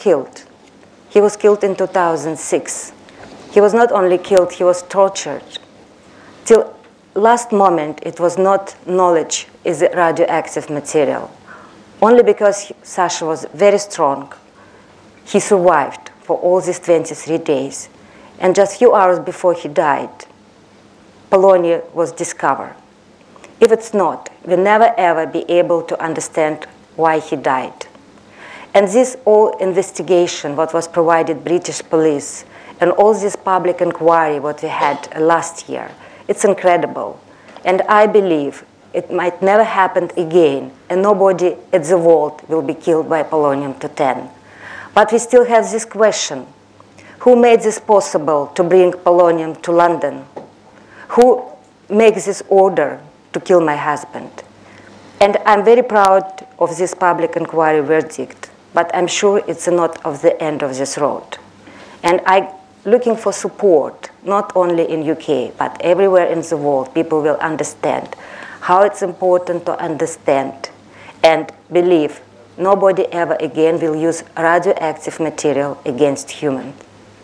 killed. He was killed in 2006. He was not only killed, he was tortured. Till last moment, it was not knowledge is a radioactive material. Only because Sasha was very strong, he survived for all these 23 days. And just a few hours before he died, polonium was discovered. If it's not, we'll never ever be able to understand why he died. And this all investigation, what was provided British police, and all this public inquiry what we had last year, it's incredible. And I believe it might never happen again, and nobody at the world will be killed by polonium-210. But we still have this question. Who made this possible to bring polonium to London? Who makes this order to kill my husband? And I'm very proud of this public inquiry verdict, but I'm sure it's not of the end of this road. And I'm looking for support, not only in UK, but everywhere in the world, people will understand how it's important to understand and believe nobody ever again will use radioactive material against humans.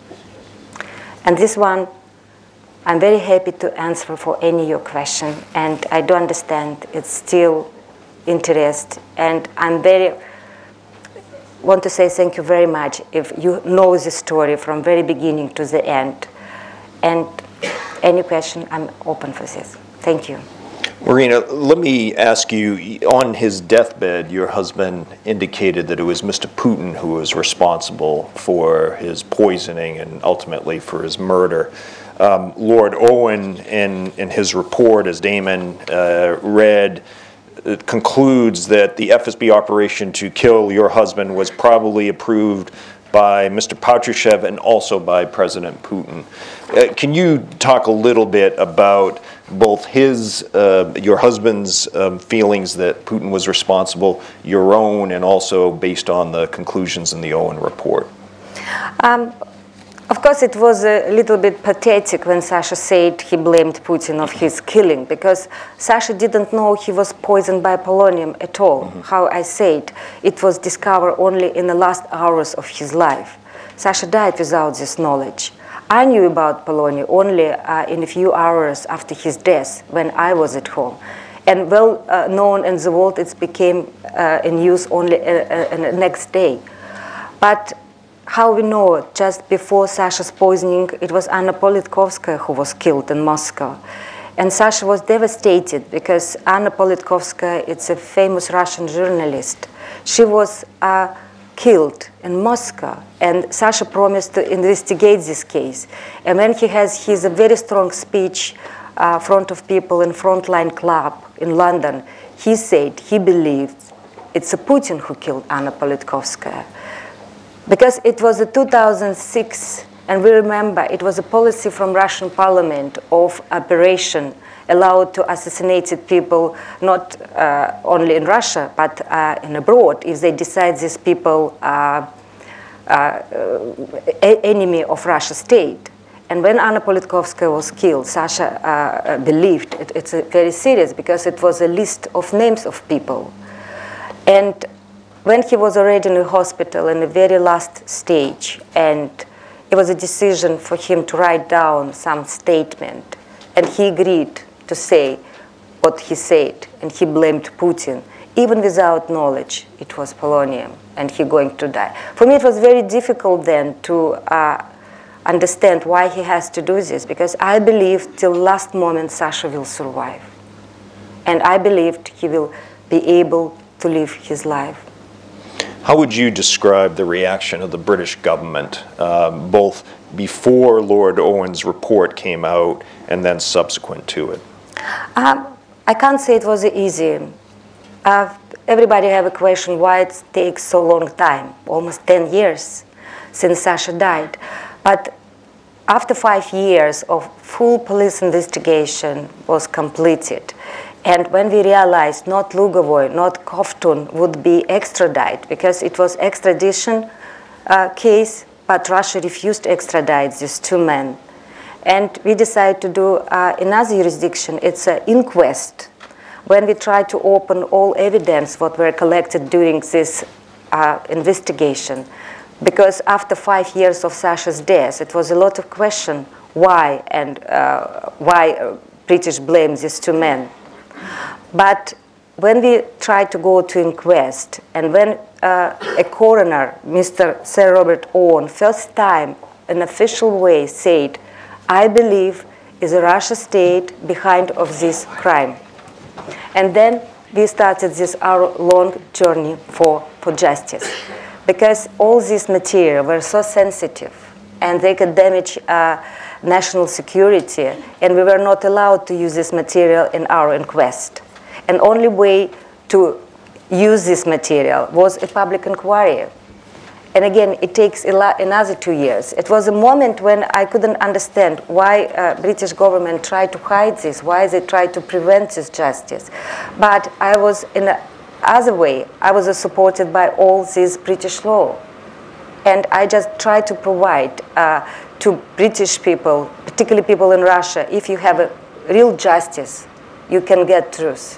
And this one, I'm very happy to answer for any of your question, and I do understand it's still interest, and I'm want to say thank you very much if you know the story from very beginning to the end. And any question, I'm open for this. Thank you. Marina, let me ask you, on his deathbed, your husband indicated that it was Mr. Putin who was responsible for his poisoning and ultimately for his murder. Lord Owen, in his report, as Damon read, it concludes that the FSB operation to kill your husband was probably approved by Mr. Patrushev and also by President Putin. Can you talk a little bit about both your husband's feelings that Putin was responsible, your own, and also based on the conclusions in the Owen report? Of course, it was a little bit pathetic when Sasha said he blamed Putin of his killing, because Sasha didn't know he was poisoned by polonium at all. Mm-hmm. How I said, it was discovered only in the last hours of his life. Sasha died without this knowledge. I knew about polonium only in a few hours after his death, when I was at home. And well known in the world, it became in use only the next day. But how we know, just before Sasha's poisoning, it was Anna Politkovskaya who was killed in Moscow. And Sasha was devastated because Anna Politkovskaya, it's a famous Russian journalist. She was killed in Moscow, and Sasha promised to investigate this case. And when he has his very strong speech in front of people in Frontline Club in London, he said he believed it's a Putin who killed Anna Politkovskaya. Because it was 2006, and we remember it was a policy from Russian parliament of operation allowed to assassinate people not only in Russia, but in abroad, if they decide these people are enemy of Russia's state. And when Anna Politkovskaya was killed, Sasha believed it's very serious because it was a list of names of people. And when he was already in the hospital in the very last stage, and it was a decision for him to write down some statement, and he agreed to say what he said, and he blamed Putin, even without knowledge it was polonium, and he going to die. For me, it was very difficult then to understand why he has to do this, because I believed till last moment Sasha will survive. And I believed he will be able to live his life. How would you describe the reaction of the British government, both before Lord Owen's report came out and then subsequent to it? I can't say it was easy. Everybody have a question why it takes so long time, almost 10 years since Sasha died. But after 5 years of full police investigation was completed, and when we realized not Lugovoy, not Kovtun would be extradited, because it was extradition case, but Russia refused to extradite these two men. And we decided to do another jurisdiction. It's an inquest, when we tried to open all evidence what were collected during this investigation. Because after 5 years of Sasha's death, it was a lot of question why and why British blames these two men. But when we tried to go to inquest, and when a coroner, Mr. Sir Robert Owen, first time in official way said, I believe is a Russia state behind of this crime. And then we started this our long journey for justice. Because all this material were so sensitive and they could damage national security, and we were not allowed to use this material in our inquest. And only way to use this material was a public inquiry. And again, it takes another 2 years. It was a moment when I couldn't understand why British government tried to hide this, why they tried to prevent this justice. But I was in a other way, I was supported by all this British law. And I just try to provide to British people, particularly people in Russia, if you have a real justice, you can get truth.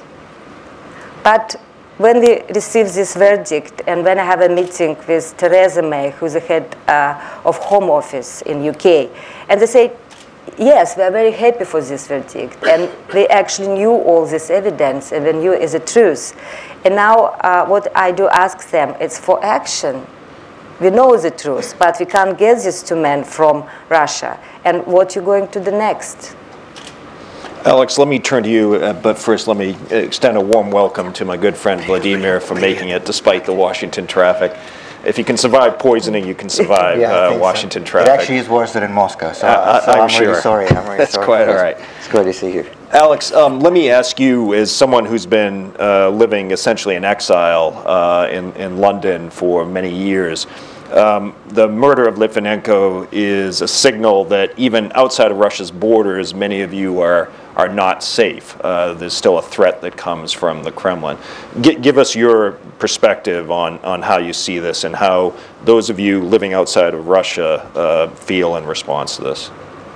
But when we receive this verdict, and when I have a meeting with Theresa May, who's the head of Home Office in UK, and they say, yes, we are very happy for this verdict, and they actually knew all this evidence, and they knew is the truth. And now what I do ask them, it's for action. We know the truth, but we can't get these two men from Russia. And what you're going to do next? Alex, let me turn to you, but first let me extend a warm welcome to my good friend Vladimir for making it despite the Washington traffic. If you can survive poisoning, you can survive Washington traffic. It actually is worse than in Moscow, so I'm sure. Really sorry. I'm really That's sorry. Quite all right. It's good to see you. Alex, let me ask you, as someone who's been living essentially in exile in London for many years, the murder of Litvinenko is a signal that even outside of Russia's borders, many of you are not safe. There's still a threat that comes from the Kremlin. Give us your perspective on how you see this and how those of you living outside of Russia feel in response to this.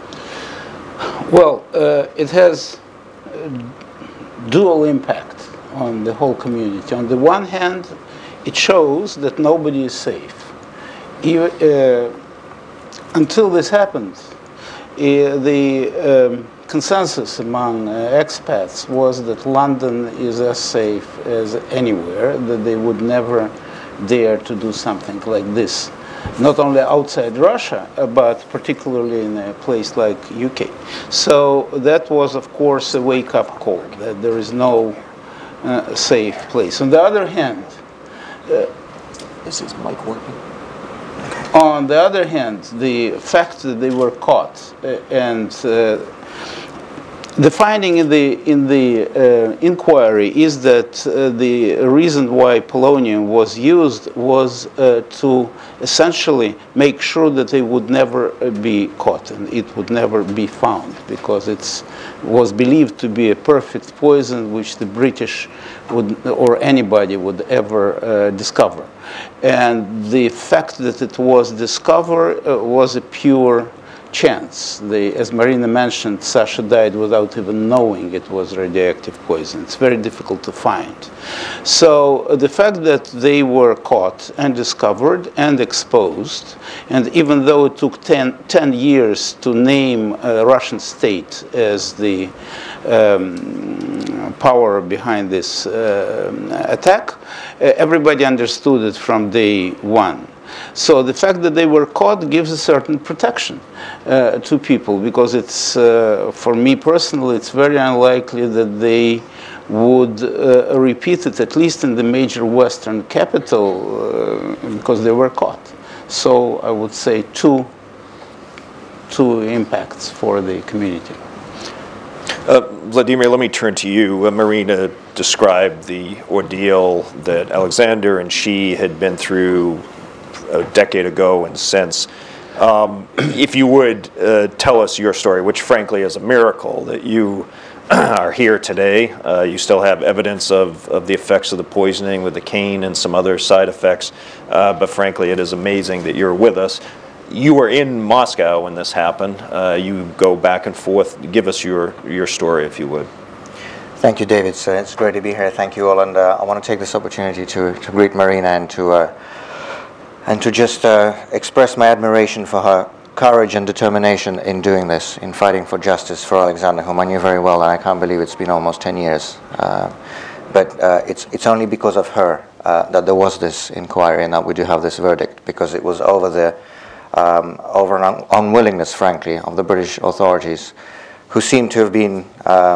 Well, it has dual impact on the whole community. On the one hand, it shows that nobody is safe. Until this happened, the consensus among expats was that London is as safe as anywhere, that they would never dare to do something like this, not only outside Russia, but particularly in a place like UK. So that was, of course, a wake-up call, that there is no safe place. On the other hand, is his mic working? On the other hand, the fact that they were caught and the finding in the inquiry is that the reason why polonium was used was to essentially make sure that they would never be caught and it would never be found, because it was believed to be a perfect poison which the British would, or anybody would ever discover. And the fact that it was discovered was a pure chance. As Marina mentioned, Sasha died without even knowing it was radioactive poison. It's very difficult to find. So the fact that they were caught and discovered and exposed, and even though it took 10 years to name a Russian state as the power behind this attack, everybody understood it from day one. So the fact that they were caught gives a certain protection to people, because it's, for me personally, it's very unlikely that they would repeat it, at least in the major Western capital, because they were caught. So I would say two impacts for the community. Vladimir, let me turn to you. Marina described the ordeal that Alexander and she had been through a decade ago and since. If you would tell us your story, which frankly is a miracle that you are here today. You still have evidence of the effects of the poisoning with the cane and some other side effects, but frankly it is amazing that you're with us. You were in Moscow when this happened. You go back and forth. Give us your story, if you would. Thank you, David. It's great to be here. Thank you all. And I want to take this opportunity to greet Marina and to and to just express my admiration for her courage and determination in doing this, in fighting for justice for Alexander, whom I knew very well, and I can't believe it's been almost 10 years. But it's only because of her that there was this inquiry and that we do have this verdict, because it was over an unwillingness, frankly, of the British authorities, who seem to have been,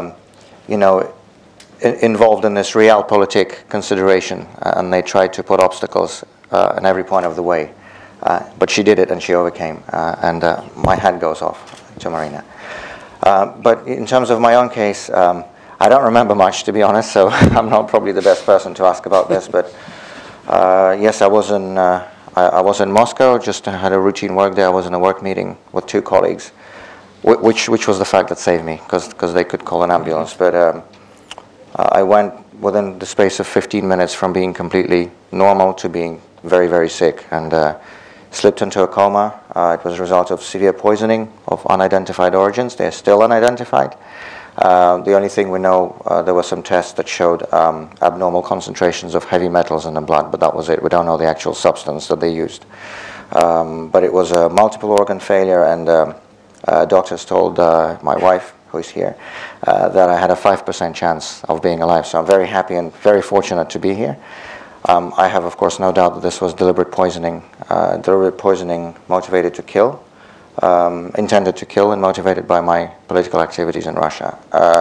involved in this realpolitik consideration, and they tried to put obstacles in every point of the way. But she did it, and she overcame, and my hat goes off to Marina. But in terms of my own case, I don't remember much, to be honest, so I'm not probably the best person to ask about this. But yes, I was in Moscow, just had a routine work day. I was in a work meeting with 2 colleagues, which was the fact that saved me, because they could call an ambulance. But I went within the space of 15 minutes from being completely normal to being very, very sick, and slipped into a coma. It was a result of severe poisoning of unidentified origins. They're still unidentified. The only thing we know, there were some tests that showed abnormal concentrations of heavy metals in the blood, but that was it. We don't know the actual substance that they used. But it was a multiple organ failure, and doctors told my wife, who is here, that I had a 5% chance of being alive. So I'm very happy and very fortunate to be here. I have, of course, no doubt that this was deliberate poisoning motivated to kill, intended to kill, and motivated by my political activities in Russia.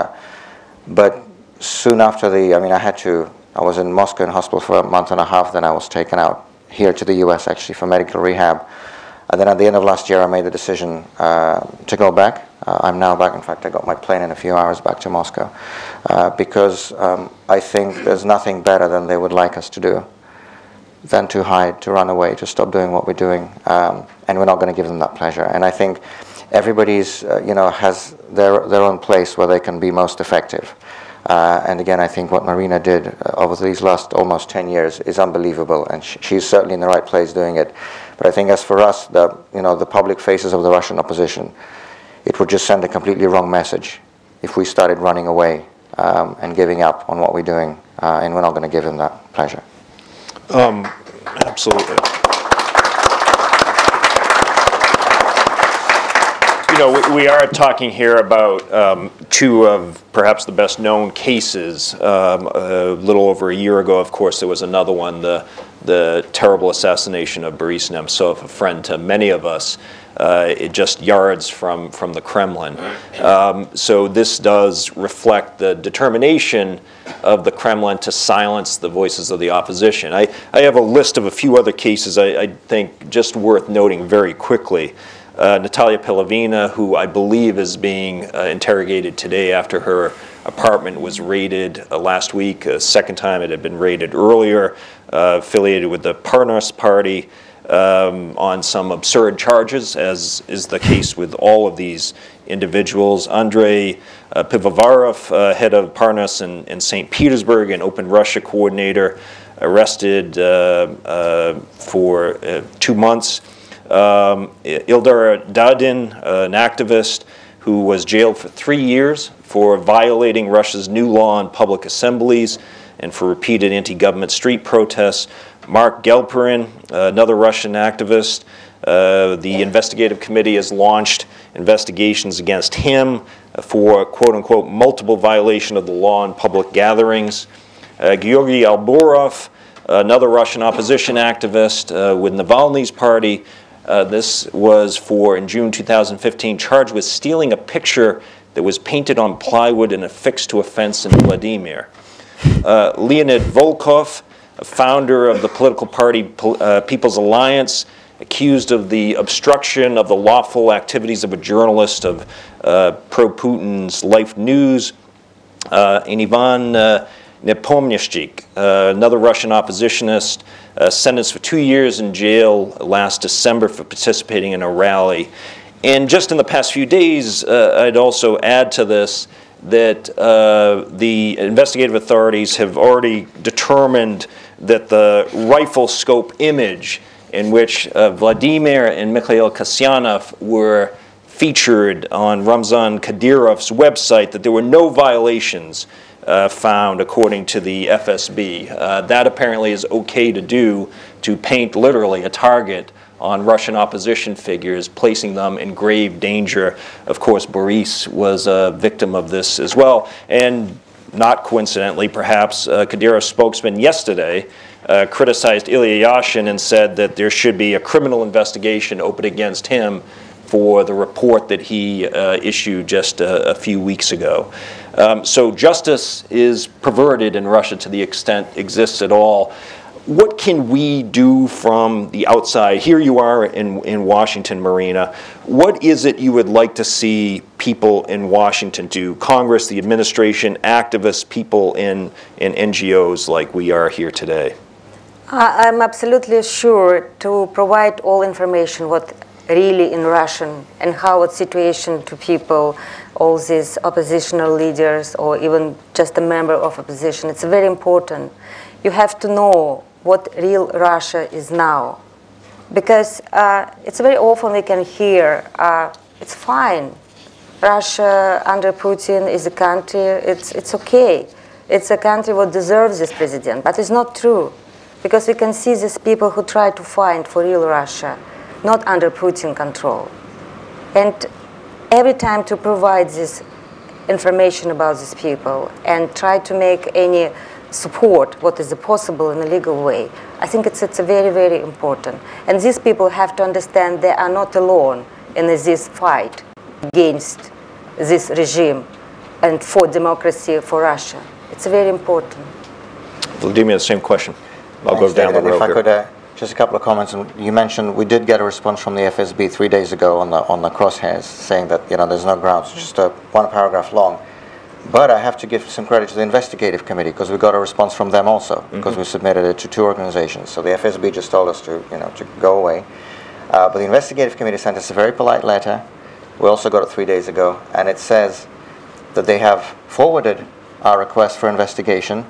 But soon after I was in Moscow in hospital for a month and a half, then I was taken out here to the US, actually, for medical rehab. And then at the end of last year, I made the decision to go back. I'm now back. In fact, I got my plane in a few hours back to Moscow, because I think there's nothing better than they would like us to do than to hide, to run away, to stop doing what we're doing, and we're not going to give them that pleasure. And I think everybody's, has their own place where they can be most effective. And again, I think what Marina did over these last almost 10 years is unbelievable, and she's certainly in the right place doing it. But I think as for us, the public faces of the Russian opposition, it would just send a completely wrong message if we started running away and giving up on what we're doing, and we're not going to give them that pleasure. Absolutely. We are talking here about 2 of perhaps the best known cases. A little over a year ago, of course, there was another one, the terrible assassination of Boris Nemtsov, a friend to many of us, just yards from the Kremlin. So this does reflect the determination of the Kremlin to silence the voices of the opposition. I have a list of a few other cases I think just worth noting very quickly. Natalia Pilavina, who I believe is being interrogated today after her apartment was raided last week, a second time it had been raided earlier, affiliated with the Parnas Party on some absurd charges, as is the case with all of these individuals. Andrei Pivovarov, head of Parnas in St. Petersburg, an Open Russia coordinator, arrested for 2 months. Ildar Dadin, an activist who was jailed for 3 years for violating Russia's new law on public assemblies and for repeated anti-government street protests. Mark Gelperin, another Russian activist, the investigative committee has launched investigations against him for quote-unquote multiple violation of the law on public gatherings. Georgy Alborov, another Russian opposition activist with Navalny's party, this was in June 2015, charged with stealing a picture that was painted on plywood and affixed to a fence in Vladimir. Leonid Volkov, a founder of the political party People's Alliance, accused of the obstruction of the lawful activities of a journalist of pro-Putin's Life News. And Ivan Nepomniachtchik, another Russian oppositionist, sentenced for 2 years in jail last December for participating in a rally. And just in the past few days, I'd also add to this that the investigative authorities have already determined that the rifle scope image in which Vladimir and Mikhail Kasyanov were featured on Ramzan Kadyrov's website, that there were no violations found according to the FSB. That apparently is okay to do to paint literally a target on Russian opposition figures, placing them in grave danger. Of course, Boris was a victim of this as well. And not coincidentally, perhaps, Kadyrov spokesman yesterday criticized Ilya Yashin and said that there should be a criminal investigation opened against him for the report that he issued just a few weeks ago. So justice is perverted in Russia to the extent it exists at all. What can we do from the outside? Here you are in Washington, Marina. What is it you would like to see people in Washington do? Congress, the administration, activists, people in NGOs like we are here today? I'm absolutely sure to provide all information what really in Russian and how it's situation to people, all these oppositional leaders or even just a member of opposition. It's very important. You have to know what real Russia is now. Because it's very often we can hear, it's fine. Russia under Putin is a country, it's okay. It's a country that deserves this president, but it's not true. Because we can see these people who try to fight for real Russia, not under Putin control. And every time to provide this information about these people and try to make any support what is possible in a legal way, I think it's very, very important. And these people have to understand they are not alone in this fight against this regime and for democracy for Russia. It's very important. Vladimir, the same question. I'll Thanks, go down David. the road if I here. could, just a couple of comments. And you mentioned we did get a response from the FSB 3 days ago on the crosshairs, saying that there's no grounds, just one paragraph long. But I have to give some credit to the investigative committee because we got a response from them also, because we submitted it to 2 organizations. So the FSB just told us to go away. But the investigative committee sent us a very polite letter. We also got it 3 days ago, and it says that they have forwarded our request for investigation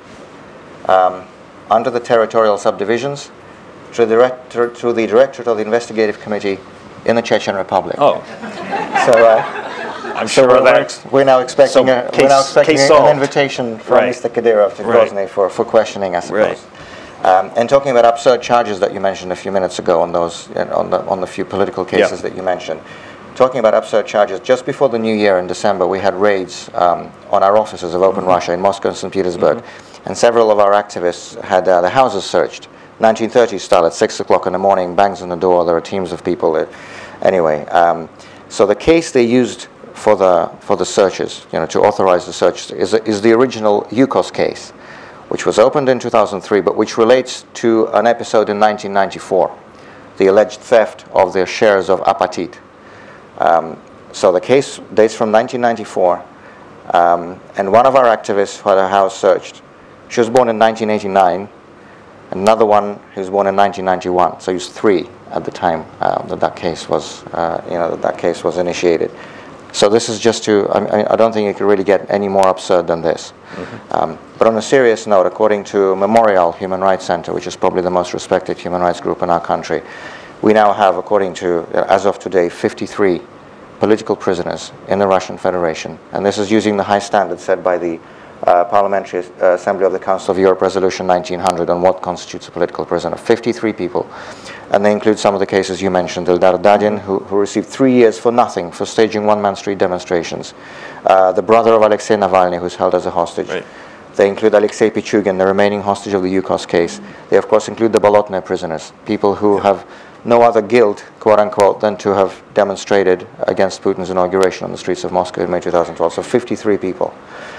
under the territorial subdivisions to the Directorate of the Investigative Committee in the Chechen Republic. Oh. So I'm sure we're now expecting an invitation from Right. Mr. Kadyrov to Grozny for questioning, I suppose. Right. And talking about absurd charges that you mentioned a few minutes ago on those on the few political cases that you mentioned. Talking about absurd charges, just before the New Year in December, we had raids on our offices of Open Russia in Moscow and St. Petersburg, and several of our activists had their houses searched. 1930s style, at 6 o'clock in the morning, bangs on the door, there are teams of people. Anyway, so the case they used for the searches, to authorize the search, is the original Yukos case, which was opened in 2003, but which relates to an episode in 1994, the alleged theft of their shares of Apatit. So the case dates from 1994, and one of our activists who had her house searched, she was born in 1989, another one who was born in 1991. So he was 3 at the time that case was, that case was initiated. So this is just I don't think you could really get any more absurd than this. But on a serious note, according to Memorial Human Rights Center, which is probably the most respected human rights group in our country, we now have, according to, as of today, 53 political prisoners in the Russian Federation. And this is using the high standards set by the Parliamentary Assembly of the Council of Europe Resolution 1900 on what constitutes a political prisoner. 53 people. And they include some of the cases you mentioned. Ildar Dadin, who received 3 years for nothing for staging one-man street demonstrations. The brother of Alexei Navalny, who's held as a hostage. Right. They include Alexei Pichugin, the remaining hostage of the Yukos case. They, of course, include the Bolotnaya prisoners, people who have no other guilt, quote-unquote, than to have demonstrated against Putin's inauguration on the streets of Moscow in May 2012. So 53 people.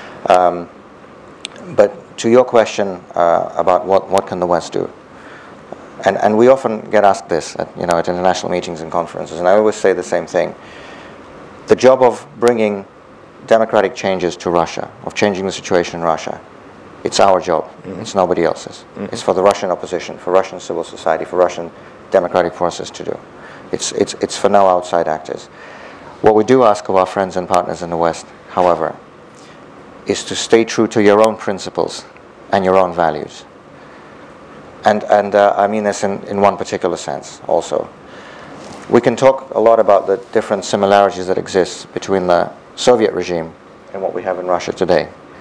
But to your question about what can the West do, and we often get asked this at international meetings and conferences, and I always say the same thing. The job of bringing democratic changes to Russia, of changing the situation in Russia, it's our job. It's nobody else's. It's for the Russian opposition, for Russian civil society, for Russian democratic forces to do. It's for no outside actors. What we do ask of our friends and partners in the West, however, is to stay true to your own principles and your own values. And I mean this in one particular sense also. We can talk a lot about the different similarities that exist between the Soviet regime and what we have in Russia today.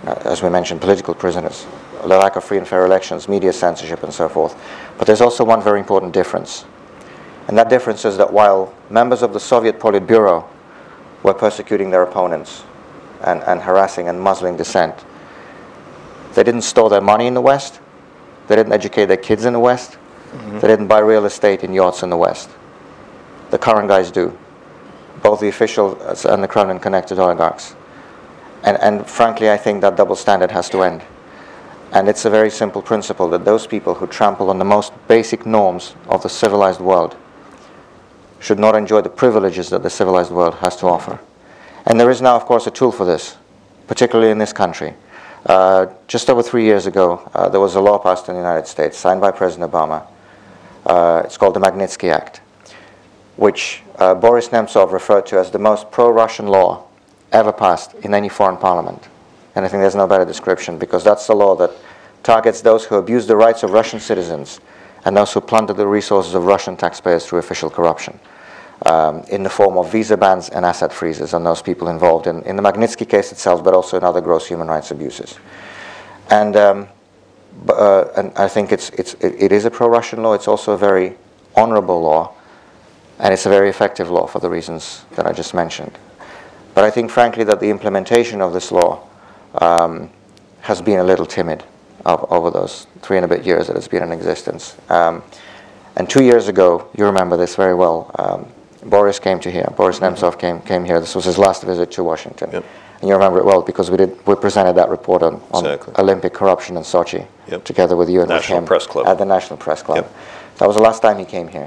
as we mentioned, political prisoners, the lack of free and fair elections, media censorship, and so forth. But there's also one very important difference. And that difference is that while members of the Soviet Politburo were persecuting their opponents and harassing and muzzling dissent, they didn't store their money in the West, they didn't educate their kids in the West, they didn't buy real estate in yachts in the West. The current guys do, both the officials and the Kremlin-connected oligarchs. And frankly, I think that double standard has to end. And it's a very simple principle that those people who trample on the most basic norms of the civilized world should not enjoy the privileges that the civilized world has to offer. And there is now, of course, a tool for this, particularly in this country. Just over 3 years ago, there was a law passed in the United States, signed by President Obama. It's called the Magnitsky Act, which Boris Nemtsov referred to as the most pro-Russian law ever passed in any foreign parliament. And I think there's no better description, because that's the law that targets those who abuse the rights of Russian citizens and those who plunder the resources of Russian taxpayers through official corruption, in the form of visa bans and asset freezes on those people involved in the Magnitsky case itself, but also in other gross human rights abuses. And I think it is a pro-Russian law. It's also a very honorable law, and it's a very effective law for the reasons that I just mentioned. But I think, frankly, that the implementation of this law has been a little timid over those 3 and a bit years that it's been in existence. And 2 years ago, you remember this very well, Boris came to here. Boris Nemtsov came here. This was his last visit to Washington. Yep. And you remember it well because we presented that report on exactly. Olympic corruption in Sochi, yep. together with you and National with him Press Club. At the National Press Club. Yep. That was the last time he came here.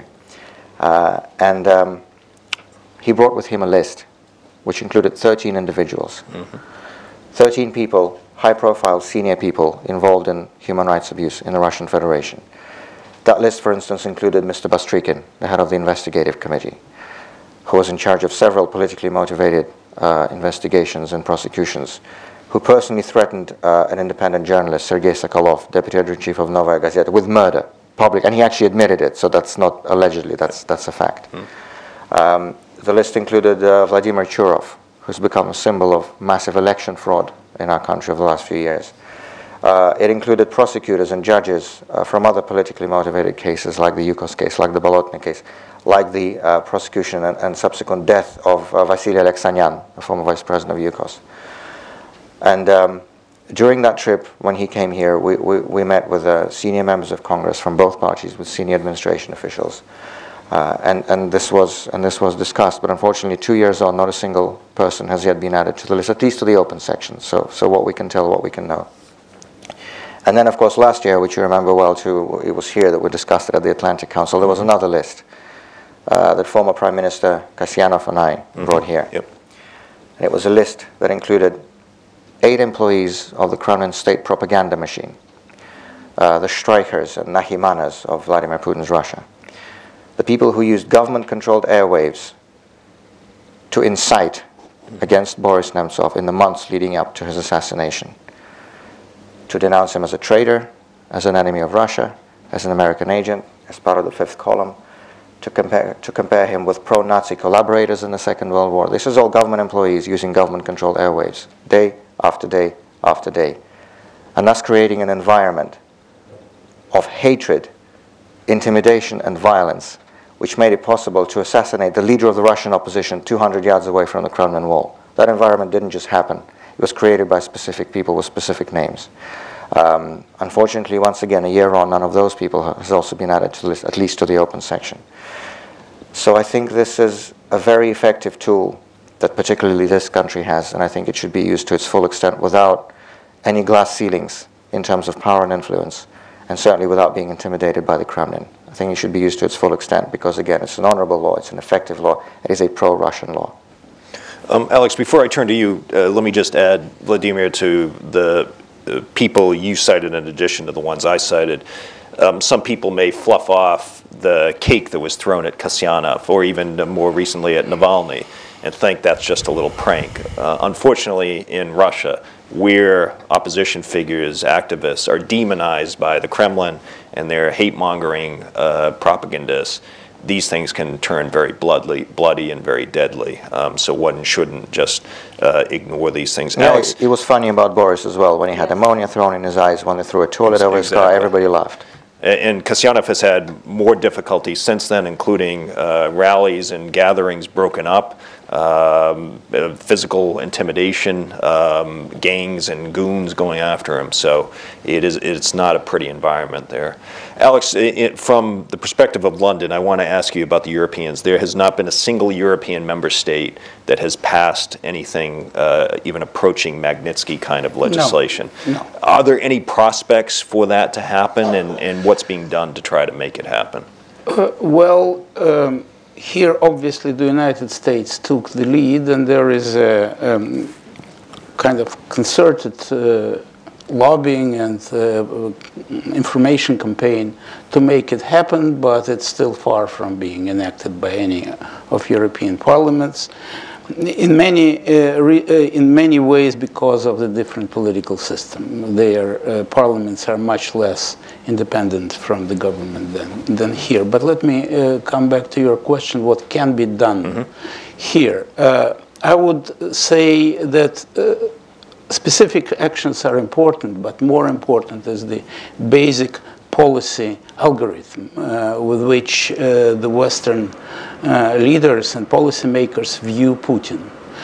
And he brought with him a list which included 13 individuals. 13 people, high-profile senior people involved in human rights abuse in the Russian Federation. That list, for instance, included Mr. Bastrykin, the head of the investigative committee, who was in charge of several politically motivated investigations and prosecutions, who personally threatened an independent journalist, Sergei Sokolov, deputy editor-in-chief of Novaya Gazeta, with murder, public, and he actually admitted it, so that's not allegedly, that's a fact. The list included Vladimir Churov, who's become a symbol of massive election fraud in our country over the last few years. It included prosecutors and judges from other politically motivated cases, like the Yukos case, like the Bolotny case, like the prosecution and subsequent death of Vasily Alexanyan, the former vice president of Yukos. And during that trip, when he came here, we met with senior members of Congress from both parties, with senior administration officials. And this was discussed, but unfortunately 2 years on, not a single person has yet been added to the list, at least to the open section, so what we can tell, what we can know. And then, of course, last year, which you remember well too, it was here that we discussed it at the Atlantic Council, there was another list that former Prime Minister Kasyanov and I brought here. Yep. And it was a list that included 8 employees of the Kremlin state propaganda machine, the Streichers and Nahimanas of Vladimir Putin's Russia. The people who used government-controlled airwaves to incite against Boris Nemtsov in the months leading up to his assassination, to denounce him as a traitor, as an enemy of Russia, as an American agent, as part of the Fifth Column, to compare him with pro-Nazi collaborators in the Second World War. This is all government employees using government-controlled airwaves, day after day after day, and thus creating an environment of hatred, intimidation, and violence, which made it possible to assassinate the leader of the Russian opposition 200 yards away from the Kremlin wall. That environment didn't just happen. It was created by specific people with specific names. Unfortunately, once again, a year on, none of those people has also been added to the list, at least to the open section. So I think this is a very effective tool that particularly this country has, and I think it should be used to its full extent without any glass ceilings in terms of power and influence, and certainly without being intimidated by the Kremlin. I think it should be used to its full extent because, again, it's an honorable law, it's an effective law, it is a pro-Russian law. Alex, before I turn to you, let me just add, Vladimir, to the people you cited in addition to the ones I cited. Some people may fluff off the cake that was thrown at Kasyanov, or even more recently at Navalny, and think that's just a little prank. Unfortunately, in Russia, where opposition figures, activists, are demonized by the Kremlin and their hate-mongering propagandists, these things can turn very bloody and very deadly. So one shouldn't just ignore these things. No, Alex, it was funny about Boris as well. When he had ammonia thrown in his eyes, when they threw a toilet over his car, everybody laughed. And Kasyanov has had more difficulty since then, including rallies and gatherings broken up, physical intimidation, gangs and goons going after him. So it's not a pretty environment there. Alex, from the perspective of London, I want to ask you about the Europeans. There has not been a single European member state that has passed anything even approaching Magnitsky kind of legislation. No. Are there any prospects for that to happen, and what's being done to try to make it happen? Here, obviously, the United States took the lead, and there is a kind of concerted lobbying and information campaign to make it happen, but it's still far from being enacted by any of European parliaments. In many ways, because of the different political system, their parliaments are much less independent from the government than here. But let me come back to your question: what can be done here? I would say that specific actions are important, but more important is the basic policy algorithm with which the Western leaders and policymakers view Putin.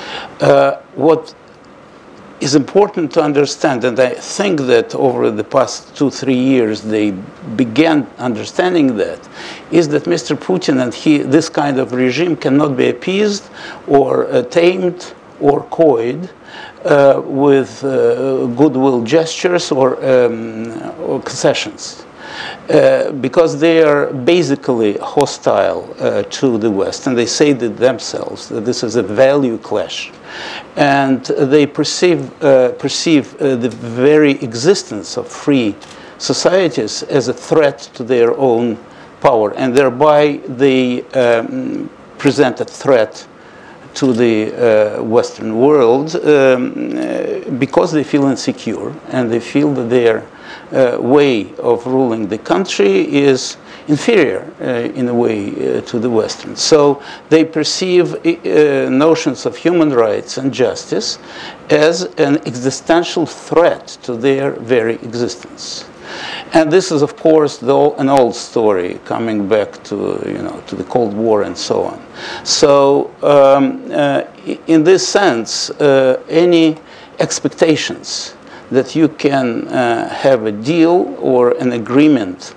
What is important to understand, and I think that over the past 2-3 years they began understanding that, is that Mr. Putin and this kind of regime cannot be appeased or tamed or coyed with goodwill gestures or concessions. Because they are basically hostile to the West, and they say that themselves that this is a value clash, and they perceive the very existence of free societies as a threat to their own power, and thereby they present a threat to the Western world because they feel insecure and they feel that their way of ruling the country is inferior in a way to the Western. So they perceive notions of human rights and justice as an existential threat to their very existence. And this is, of course, an old story coming back to to the Cold War and so on. So, in this sense, any expectations that you can have a deal or an agreement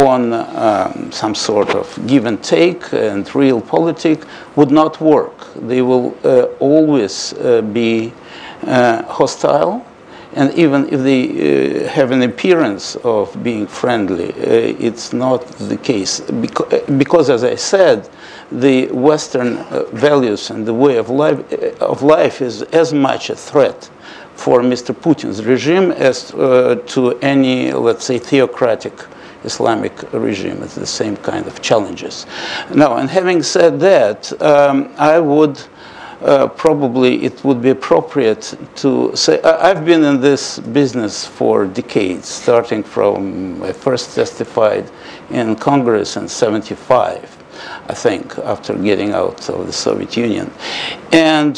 on some sort of give and take and realpolitik would not work. They will always be hostile. And even if they have an appearance of being friendly, it's not the case. Because, as I said, the Western values and the way of life is as much a threat for Mr. Putin's regime as to any, let's say, theocratic Islamic regime. It's the same kind of challenges. Now, and having said that, I would probably it would be appropriate to say I've been in this business for decades, starting from I first testified in Congress in '75, I think, after getting out of the Soviet Union. And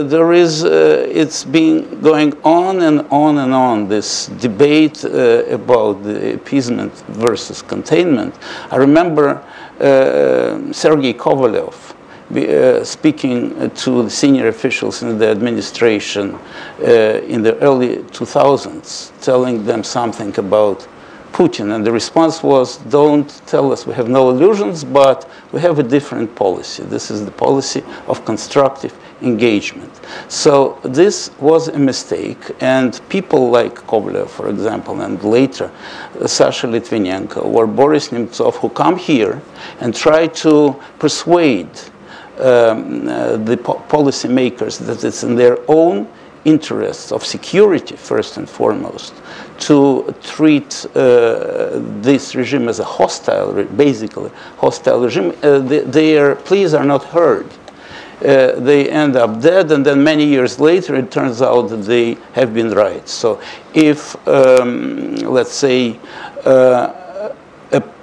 it's been going on and on and on, this debate about the appeasement versus containment. I remember Sergei Kovalev speaking to the senior officials in the administration in the early 2000s, telling them something about Putin. And the response was, don't tell us we have no illusions, but we have a different policy. This is the policy of constructive engagement. So this was a mistake, and people like Kovalev, for example, and later Sasha Litvinenko or Boris Nemtsov, who come here and try to persuade the policymakers that it's in their own interests of security, first and foremost, to treat this regime as a hostile, basically hostile regime. Their pleas are not heard. They end up dead, and then many years later it turns out that they have been right. So if, let's say,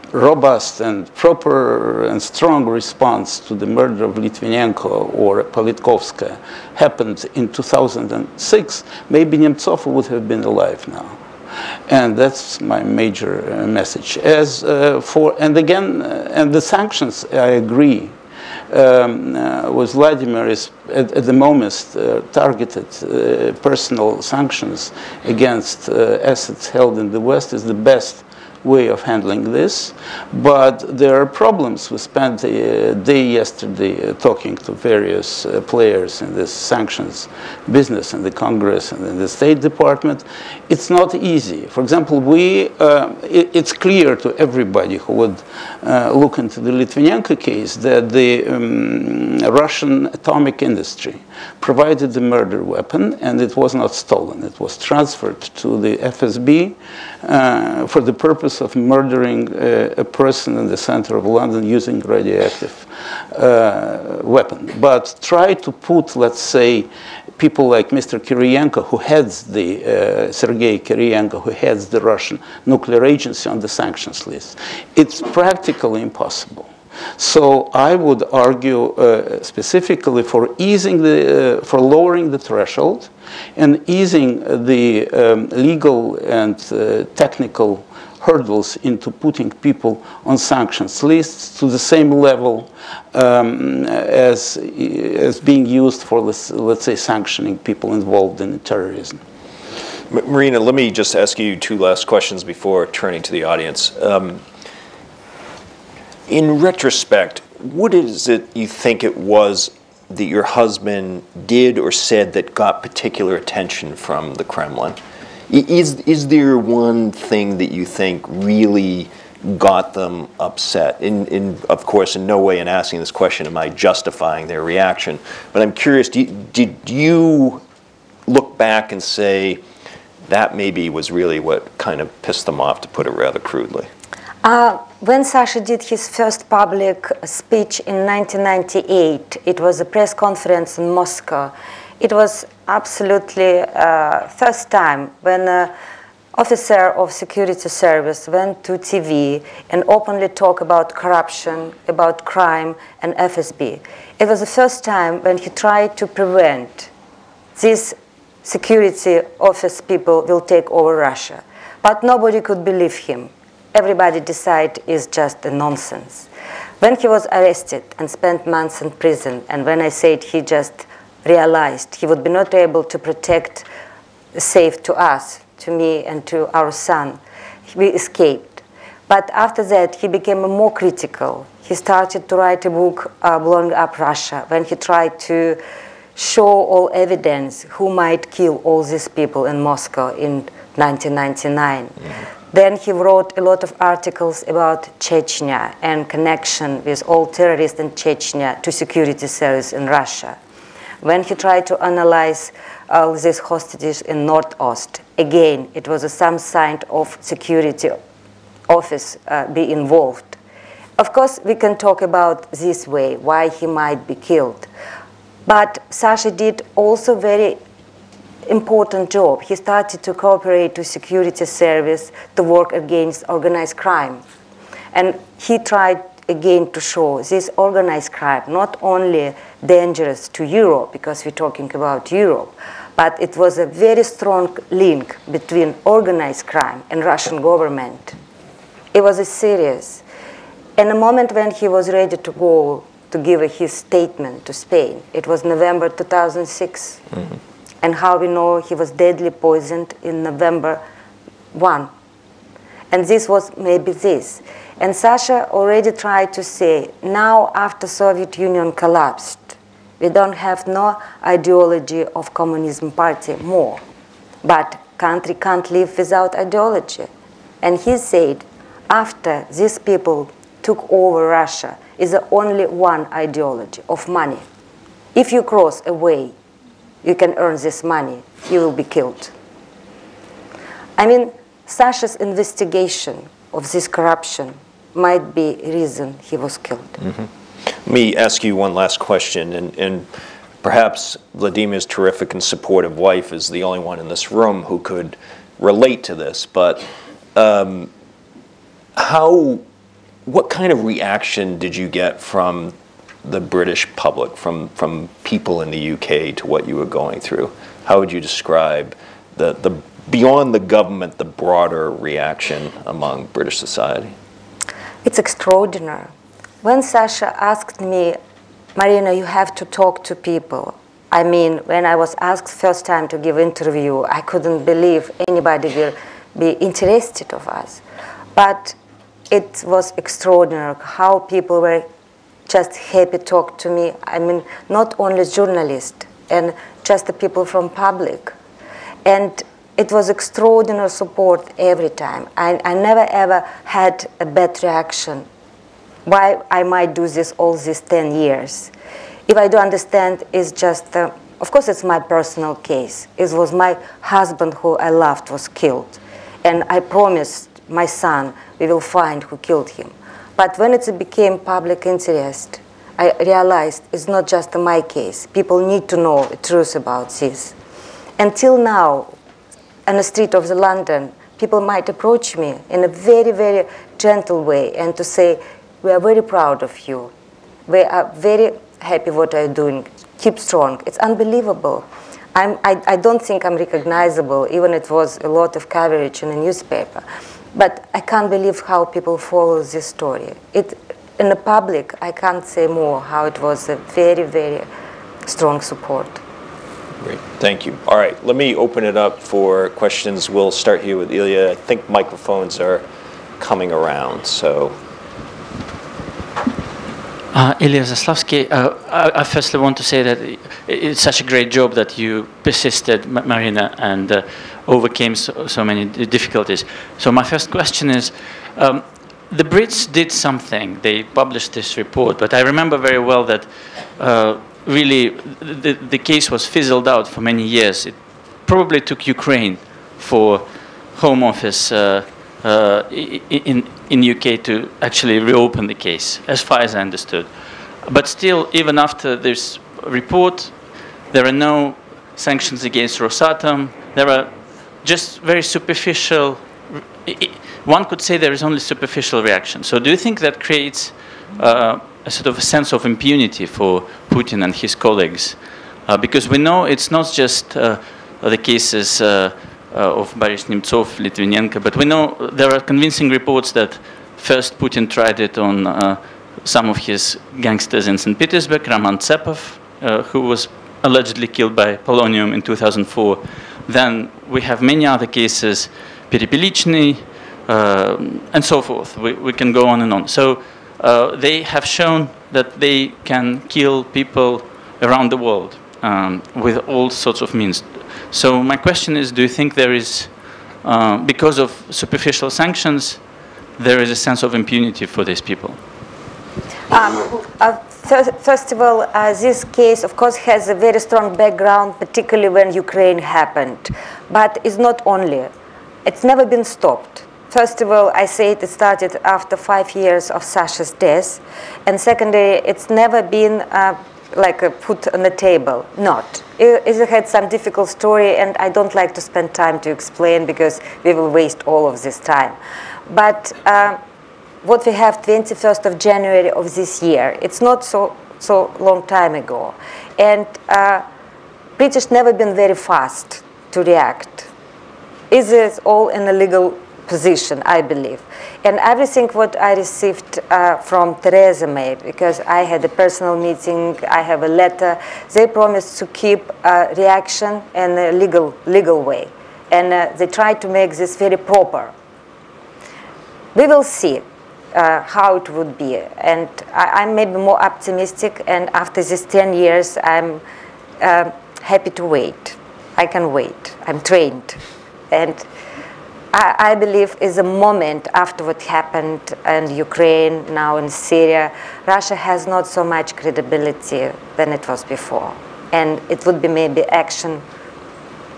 robust and proper and strong response to the murder of Litvinenko or Politkovskaya happened in 2006, maybe Nemtsov would have been alive now. And that's my major message. And the sanctions, I agree, with Vladimir is at the moment targeted personal sanctions against assets held in the West is the best way of handling this, but there are problems. We spent a day yesterday talking to various players in this sanctions business in the Congress and in the State Department. It's not easy. For example, it's clear to everybody who would look into the Litvinenko case that the Russian atomic industry provided the murder weapon, and it was not stolen. It was transferred to the FSB for the purpose of murdering a person in the center of London using radioactive weapon. But try to put, let's say, people like Mr. Kiriyenko, who heads the, Sergei Kiriyenko, who heads the Russian nuclear agency on the sanctions list. It's practically impossible. So I would argue specifically for for lowering the threshold and easing the legal and technical hurdles into putting people on sanctions lists to the same level as being used for, let's say, sanctioning people involved in terrorism. Marina, let me just ask you two last questions before turning to the audience. In retrospect, what is it you think it was that your husband did or said that got particular attention from the Kremlin? Is there one thing that you think really got them upset? Of course, in no way in asking this question am I justifying their reaction, but I'm curious, did you look back and say that maybe was really what kind of pissed them off, to put it rather crudely? When Sasha did his first public speech in 1998, it was a press conference in Moscow. It was absolutely first time when an officer of security service went to TV and openly talked about corruption, about crime and FSB. It was the first time when he tried to prevent these security office people will take over Russia. But nobody could believe him. Everybody decided it's just a nonsense. When he was arrested and spent months in prison, and when I said he just realized he would be not able to protect, safe to us, to me and to our son, we escaped. But after that, he became more critical. He started to write a book, Blowing Up Russia, when he tried to show all evidence who might kill all these people in Moscow in 1999. Mm-hmm. Then he wrote a lot of articles about Chechnya and connection with all terrorists in Chechnya to security service in Russia. When he tried to analyze all these hostages in North-Ost, again, it was some sign of security office be involved. Of course, we can talk about this way, why he might be killed. But Sasha did also very important job. He started to cooperate with security service to work against organized crime. And he tried again to show this organized crime not only dangerous to Europe, because we're talking about Europe, but it was a very strong link between organized crime and Russian government. It was a serious. And the moment when he was ready to go to give his statement to Spain, it was November 2006. Mm-hmm. And how we know he was deadly poisoned in November 1. And this was maybe this. And Sasha already tried to say, now after Soviet Union collapsed, we don't have no ideology of communism party more. But country can't live without ideology. And he said, after these people took over Russia, is only one ideology of money. If you cross a way, you can earn this money, you will be killed. I mean, Sasha's investigation of this corruption might be a reason he was killed. Mm-hmm. Let me ask you one last question, and perhaps Vladimir's terrific and supportive wife is the only one in this room who could relate to this, but how what kind of reaction did you get from the British public, from people in the UK to what you were going through? How would you describe the beyond the government, the broader reaction among British society? It's extraordinary. When Sasha asked me, Marina, you have to talk to people. I mean, when I was asked first time to give interview, I couldn't believe anybody will be interested of us. But it was extraordinary how people were just happy to talk to me. I mean, not only journalists and just the people from public. And it was extraordinary support every time. I never ever had a bad reaction. Why I might do this all these 10 years. If I do understand, it's just, of course it's my personal case. It was my husband who I loved was killed. And I promised my son, we will find who killed him. But when it became public interest, I realized it's not just my case. People need to know the truth about this. Until now, on the street of London, people might approach me in a very, very gentle way and to say, we are very proud of you. We are very happy what you're doing. Keep strong. It's unbelievable. I don't think I'm recognizable, even it was a lot of coverage in the newspaper. But I can't believe how people follow this story. In the public, I can't say more how it was a very, very strong support. Great, thank you. All right, let me open it up for questions. We'll start here with Ilya. I think microphones are coming around, so. Ilya Zaslavsky, I firstly want to say that it's such a great job that you persisted, Marina, and overcame so many difficulties. So my first question is, the Brits did something. They published this report, but I remember very well that really the case was fizzled out for many years. It probably took Ukraine for Home Office in UK to actually reopen the case, as far as I understood. But still, even after this report, there are no sanctions against Rosatom. There are just very superficial, one could say there is only superficial reaction. So do you think that creates a sort of a sense of impunity for Putin and his colleagues? Because we know it's not just the cases of Boris Nemtsov, Litvinenko, but we know there are convincing reports that first Putin tried it on some of his gangsters in St. Petersburg, Roman Tsepov, who was allegedly killed by polonium in 2004. Then we have many other cases, Perepelichny, and so forth. We can go on and on. So they have shown that they can kill people around the world with all sorts of means. So my question is, do you think there is, because of superficial sanctions, there is a sense of impunity for these people? First of all, this case, of course, has a very strong background, particularly when Ukraine happened. But it's not only. It's never been stopped. First of all, I say it started after 5 years of Sasha's death. And secondly, it's never been put on the table. Not. It had some difficult story, and I don't like to spend time to explain because we will waste all of this time. But what we have 21st of January of this year, it's not so long time ago. And British never been very fast to react. It is all in a legal position, I believe. And everything what I received from Theresa May, because I had a personal meeting, I have a letter, they promised to keep reaction in a legal way. And they tried to make this very proper. We will see how it would be. And I'm maybe more optimistic, and after these 10 years, I'm happy to wait. I can wait. I'm trained. And I believe is a moment after what happened in Ukraine, now in Syria, Russia has not so much credibility than it was before. And it would be maybe action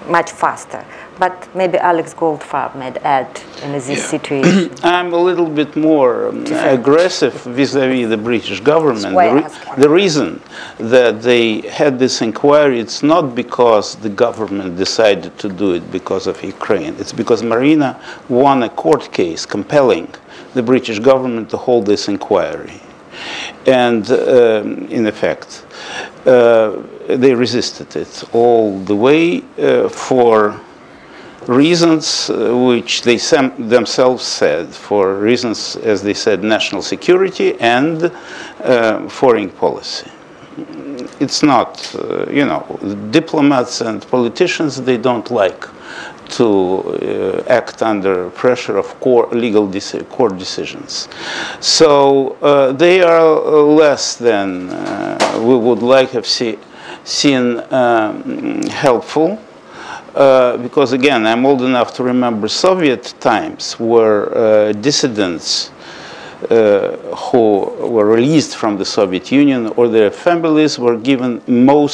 much faster. But maybe Alex Goldfarb might add in this situation. I'm a little bit more aggressive vis-à-vis the British government. The reason that they had this inquiry, it's not because the government decided to do it because of Ukraine. It's because Marina won a court case compelling the British government to hold this inquiry. And in effect, they resisted it all the way for reasons which they themselves said, for reasons, as they said, national security and foreign policy. It's not, you know, diplomats and politicians, they don't like to act under pressure of court decisions. So they are less than we would like have seen helpful. Because again, I'm old enough to remember Soviet times where dissidents who were released from the Soviet Union or their families were given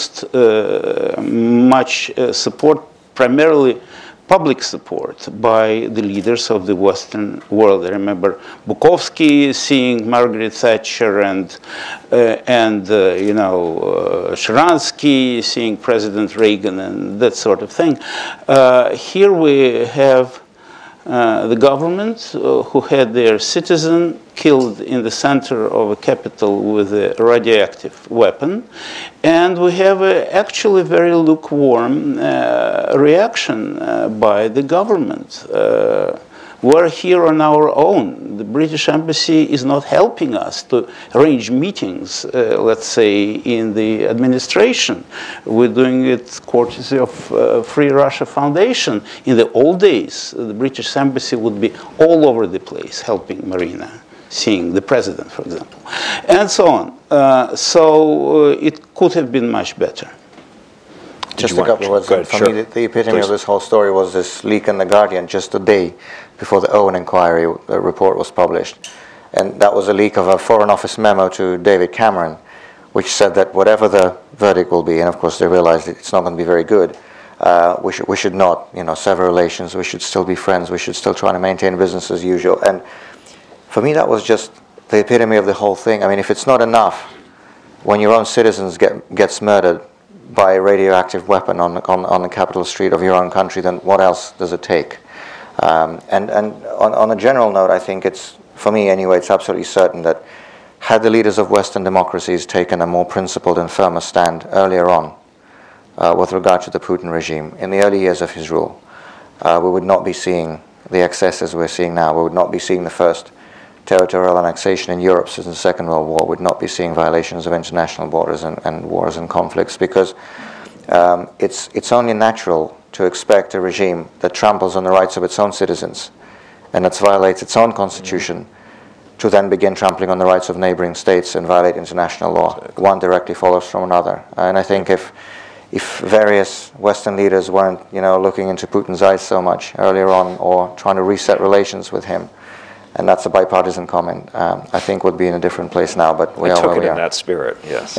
much support, primarily public support by the leaders of the Western world. I remember Bukovsky seeing Margaret Thatcher and you know, Sharansky seeing President Reagan and that sort of thing. Here we have the government who had their citizen killed in the center of a capital with a radioactive weapon. And we have actually very lukewarm reaction by the government. We're here on our own. The British Embassy is not helping us to arrange meetings, let's say, in the administration. We're doing it courtesy of Free Russia Foundation. In the old days, the British Embassy would be all over the place helping Marina, seeing the president, for example, and so on. So it could have been much better. Just a couple of words. For me, the epitome of this whole story was this leak in The Guardian just a day before the Owen inquiry report was published. And that was a leak of a Foreign Office memo to David Cameron, which said that whatever the verdict will be, and of course they realized it's not going to be very good, we should not, you know, sever relations, we should still be friends, we should still try to maintain business as usual. And for me, that was just the epitome of the whole thing. I mean, if it's not enough when your own citizens gets murdered by a radioactive weapon on the capital street of your own country, then what else does it take? And on a general note, I think it's, for me anyway, it's absolutely certain that had the leaders of Western democracies taken a more principled and firmer stand earlier on with regard to the Putin regime, in the early years of his rule, we would not be seeing the excesses we're seeing now. We would not be seeing the first territorial annexation in Europe since the Second World War, would not be seeing violations of international borders and wars and conflicts, because it's only natural to expect a regime that tramples on the rights of its own citizens and that violates its own constitution to then begin trampling on the rights of neighboring states and violate international law. Exactly. One directly follows from another. And I think if various Western leaders weren't, you know, looking into Putin's eyes so much earlier on, or trying to reset relations with him, and that's a bipartisan comment, I think would be in a different place now, but we are where we are. took it in that spirit, yes.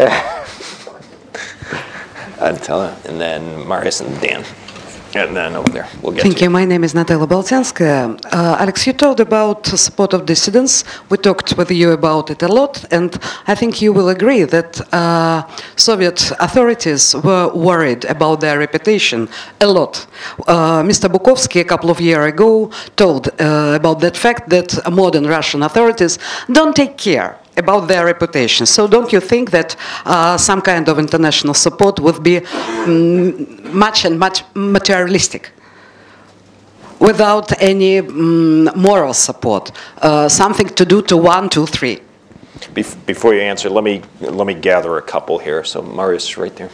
I'd tell it. And then Marius and Dan. And then over there, we'll get Thank you. My name is Natalia Boltyanskaya. Alex, you talked about support of dissidents. We talked with you about it a lot, and I think you will agree that Soviet authorities were worried about their reputation a lot. Mr. Bukovsky a couple of years ago told about that fact that modern Russian authorities don't take care about their reputation. So don't you think that some kind of international support would be much materialistic, without any moral support, something to do to 1, 2, 3? Before you answer, let me gather a couple here. So Marius, right there,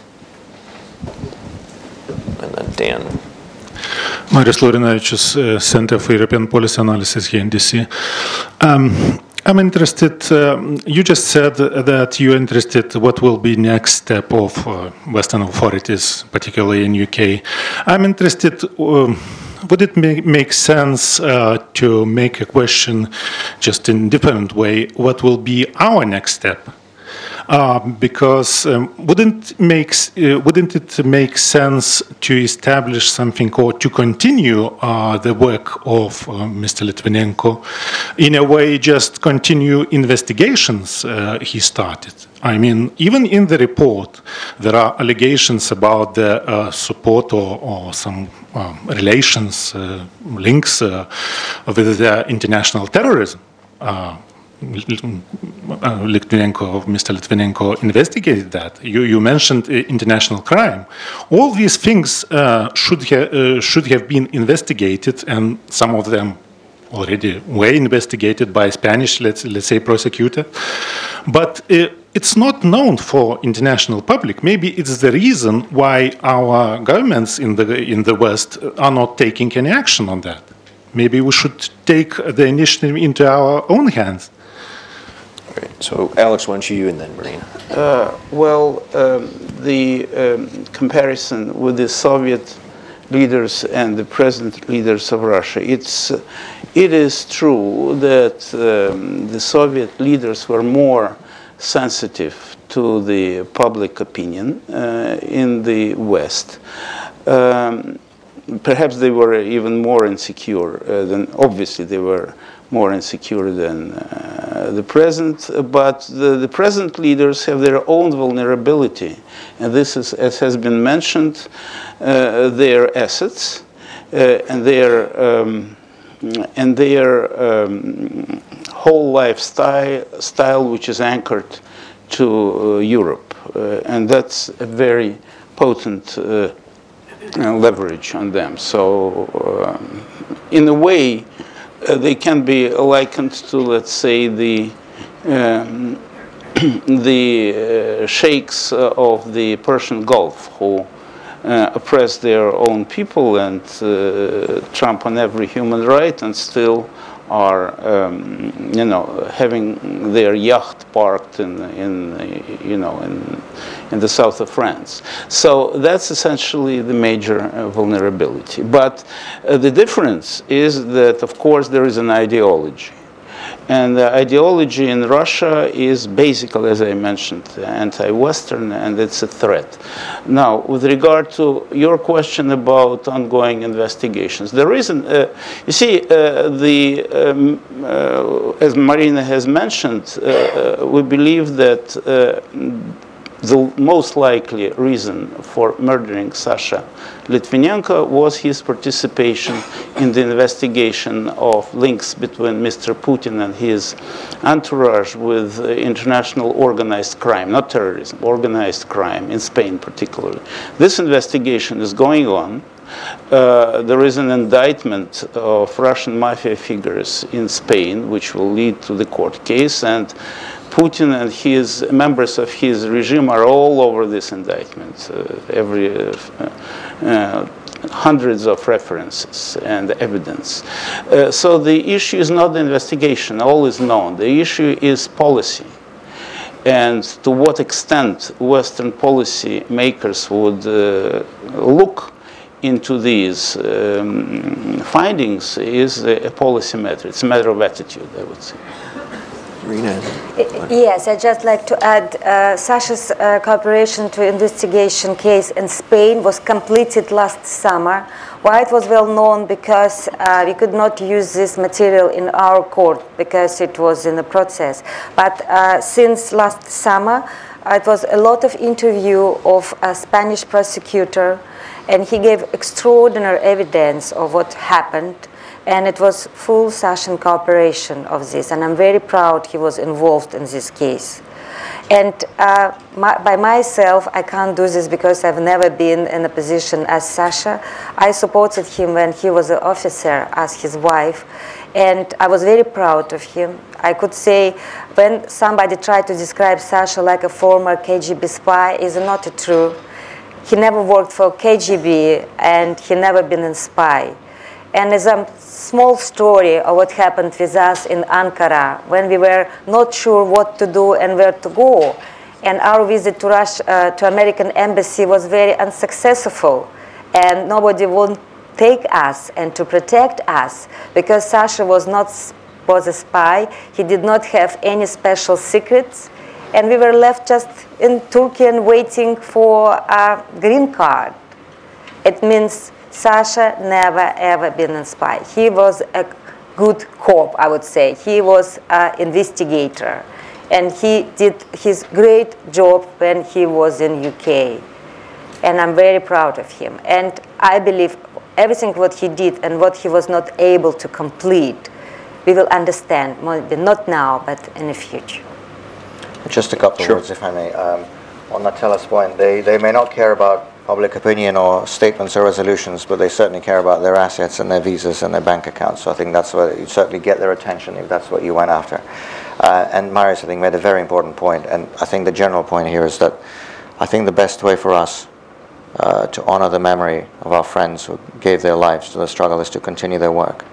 and then Dan. Marius Laurinaitis, Center for European Policy Analysis here in DC. I'm interested, you just said that you're interested what will be next step of Western authorities, particularly in UK. I'm interested, would it make sense to make a question just in a different way, what will be our next step? because wouldn't it make sense to establish something or to continue the work of Mr. Litvinenko, in a way just continue investigations he started? I mean, even in the report, there are allegations about the support or some relations, links with the international terrorism. Mr. Litvinenko investigated that. You mentioned international crime. All these things should have been investigated, and some of them already were investigated by Spanish, let's say, prosecutor. But it's not known for international public. Maybe it's the reason why our governments in the West are not taking any action on that. Maybe we should take the initiative into our own hands. Great. So, Alex, why don't you and then Marina? The comparison with the Soviet leaders and the present leaders of Russia, it is true that the Soviet leaders were more sensitive to the public opinion in the West. Perhaps they were even more insecure obviously they were more insecure than the present, but the present leaders have their own vulnerability, and this is, as has been mentioned, their assets and their whole lifestyle, which is anchored to Europe, and that's a very potent leverage on them. So, in a way, they can be likened to, let's say, the sheikhs of the Persian Gulf, who oppress their own people and tramp on every human right, and still are, having their yacht parked in the south of France. So that's essentially the major vulnerability. But the difference is that, of course, there is an ideology. And the ideology in Russia is basically, as I mentioned, anti-Western, and it's a threat. Now, with regard to your question about ongoing investigations, there isn't, you see, as Marina has mentioned, we believe that the most likely reason for murdering Sasha Litvinenko was his participation in the investigation of links between Mr. Putin and his entourage with international organized crime, not terrorism, organized crime, in Spain particularly. This investigation is going on. There is an indictment of Russian mafia figures in Spain, which will lead to the court case, and Putin and his members of his regime are all over this indictment. Hundreds of references and evidence. So the issue is not the investigation, all is known. The issue is policy. And to what extent Western policy makers would look into these findings is a policy matter. It's a matter of attitude, I would say. Yes, I'd just like to add, Sasha's cooperation to investigation case in Spain was completed last summer. Why it was well known? Because we could not use this material in our court because it was in the process. But since last summer, it was a lot of interview of a Spanish prosecutor, and he gave extraordinary evidence of what happened. And it was full Sashan cooperation of this, and I'm very proud he was involved in this case. And by myself, I can't do this because I've never been in a position as Sasha. I supported him when he was an officer as his wife, and I was very proud of him. I could say when somebody tried to describe Sasha like a former KGB spy, is not true. He never worked for KGB, and he never been a spy. And as a small story of what happened with us in Ankara when we were not sure what to do and where to go. And our visit to to American embassy was very unsuccessful. And nobody would take us and to protect us because Sasha was a spy. He did not have any special secrets. And we were left just in Turkey and waiting for a green card. It means Sasha never ever been a spy. He was a good cop, I would say. He was an investigator. And he did his great job when he was in UK. And I'm very proud of him. And I believe everything what he did and what he was not able to complete, we will understand, maybe not now, but in the future. Just a couple of words, if I may. On Natella's point, they may not care about public opinion or statements or resolutions, but they certainly care about their assets and their visas and their bank accounts. So I think that's where you certainly get their attention if that's what you went after. And Marius, I think, made a very important point. And I think the general point here is that I think the best way for us to honor the memory of our friends who gave their lives to the struggle is to continue their work.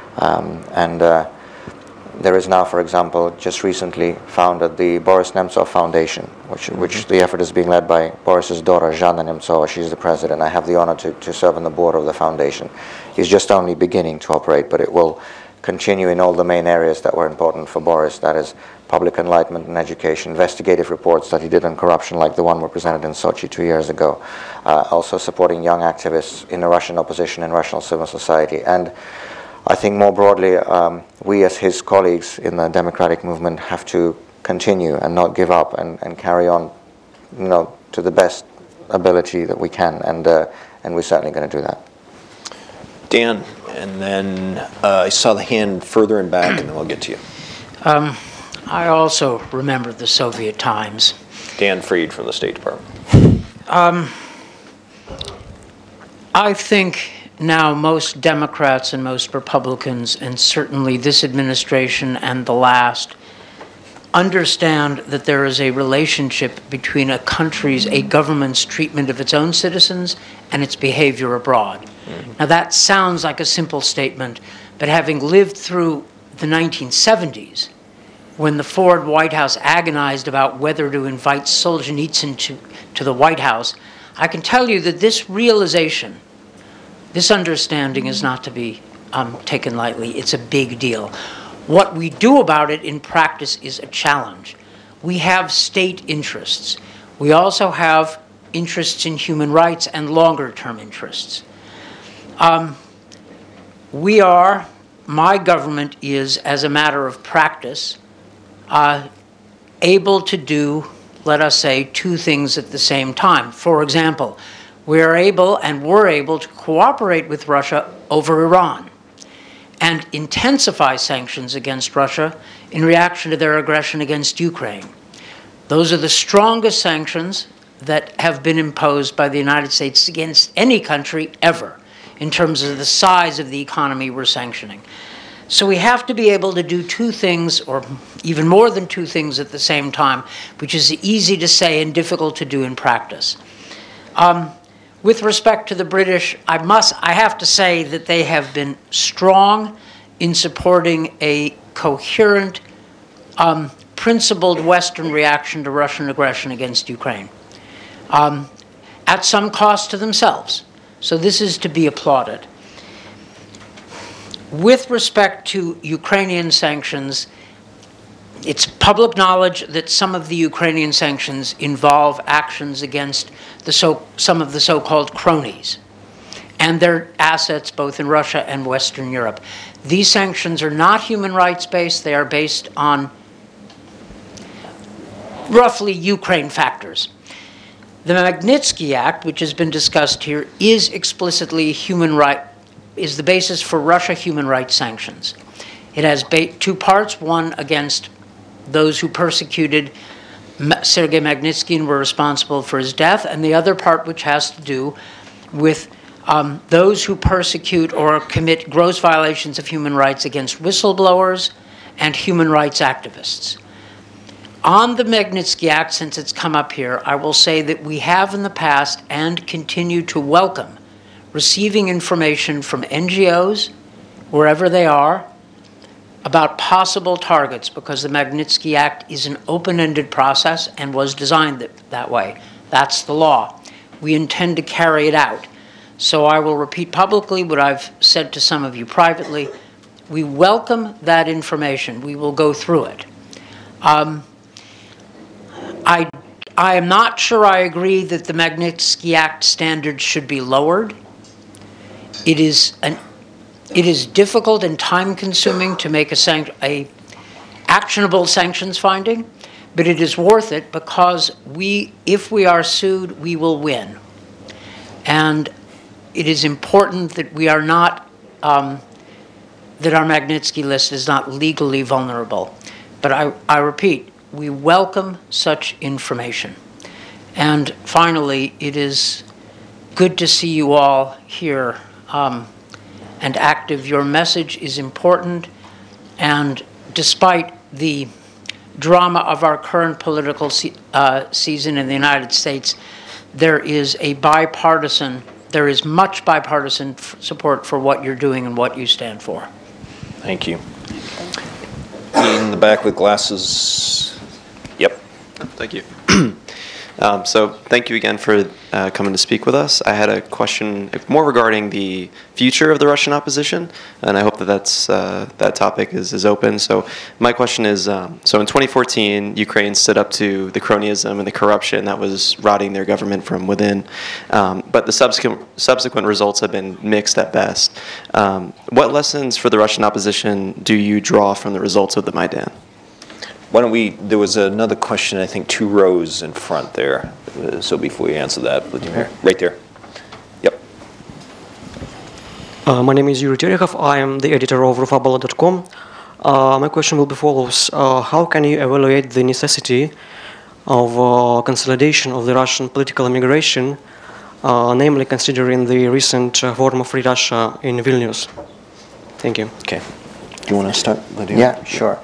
There is now, for example, just recently founded the Boris Nemtsov Foundation, which the effort is being led by Boris's daughter, Zhana Nemtsova. She's the president. I have the honor to serve on the board of the foundation. It's just only beginning to operate, but it will continue in all the main areas that were important for Boris, that is public enlightenment and education, investigative reports that he did on corruption like the one we presented in Sochi 2 years ago, also supporting young activists in the Russian opposition and Russian civil society. And I think more broadly, we as his colleagues in the democratic movement have to continue and not give up and carry on, to the best ability that we can, and we're certainly going to do that. Dan, and then I saw the hand further in back, and then we'll get to you. I also remember the Soviet times. Dan Fried from the State Department. I think now most Democrats and most Republicans, and certainly this administration and the last, understand that there is a relationship between a government's treatment of its own citizens and its behavior abroad. Mm-hmm. Now that sounds like a simple statement, but having lived through the 1970s, when the Ford White House agonized about whether to invite Solzhenitsyn to the White House, I can tell you that this realization, this understanding is not to be taken lightly. It's a big deal. What we do about it in practice is a challenge. We have state interests. We also have interests in human rights and longer-term interests. My government is, as a matter of practice, able to do, let us say, two things at the same time. For example, we're able to cooperate with Russia over Iran and intensify sanctions against Russia in reaction to their aggression against Ukraine. Those are the strongest sanctions that have been imposed by the United States against any country ever in terms of the size of the economy we're sanctioning. So we have to be able to do two things, or even more than two things at the same time, which is easy to say and difficult to do in practice. With respect to the British, I have to say that they have been strong in supporting a coherent, principled Western reaction to Russian aggression against Ukraine, at some cost to themselves. So this is to be applauded. With respect to Ukrainian sanctions, it's public knowledge that some of the Ukrainian sanctions involve actions against some of the so-called cronies and their assets both in Russia and Western Europe. These sanctions are not human rights based. They are based on roughly Ukraine factors. The Magnitsky Act, which has been discussed here, is explicitly is the basis for Russia human rights sanctions. It has two parts, one against those who persecuted Sergei Magnitsky and were responsible for his death, and the other part which has to do with those who persecute or commit gross violations of human rights against whistleblowers and human rights activists. On the Magnitsky Act, since it's come up here, I will say that we have in the past and continue to welcome receiving information from NGOs, wherever they are, about possible targets, because the Magnitsky Act is an open-ended process and was designed that way. That's the law. We intend to carry it out. So I will repeat publicly what I've said to some of you privately. We welcome that information. We will go through it. I am not sure I agree that the Magnitsky Act standards should be lowered. It is difficult and time-consuming to make a actionable sanctions finding, but it is worth it because if we are sued, we will win. And it is important that we are not, that our Magnitsky list is not legally vulnerable. But I repeat, we welcome such information. And finally, it is good to see you all here and active. Your message is important, and despite the drama of our current political season in the United States, there is much bipartisan support for what you're doing and what you stand for. Thank you. In the back with glasses. Yep. Thank you. So thank you again for coming to speak with us. I had a question more regarding the future of the Russian opposition, and I hope that that topic is open. So my question is, so in 2014, Ukraine stood up to the cronyism and the corruption that was rotting their government from within, but the subsequent results have been mixed at best. What lessons for the Russian opposition do you draw from the results of the Maidan? Why don't there was another question, I think 2 rows in front there. So before you answer that, Vladimir, right there. Yep. My name is Yuri Terehov. I am the editor of Rufabala.com. My question will be follows. How can you evaluate the necessity of consolidation of the Russian political immigration, namely considering the recent Forum of Free Russia in Vilnius? Thank you. Okay. Do you want to start, Vladimir? Yeah, sure.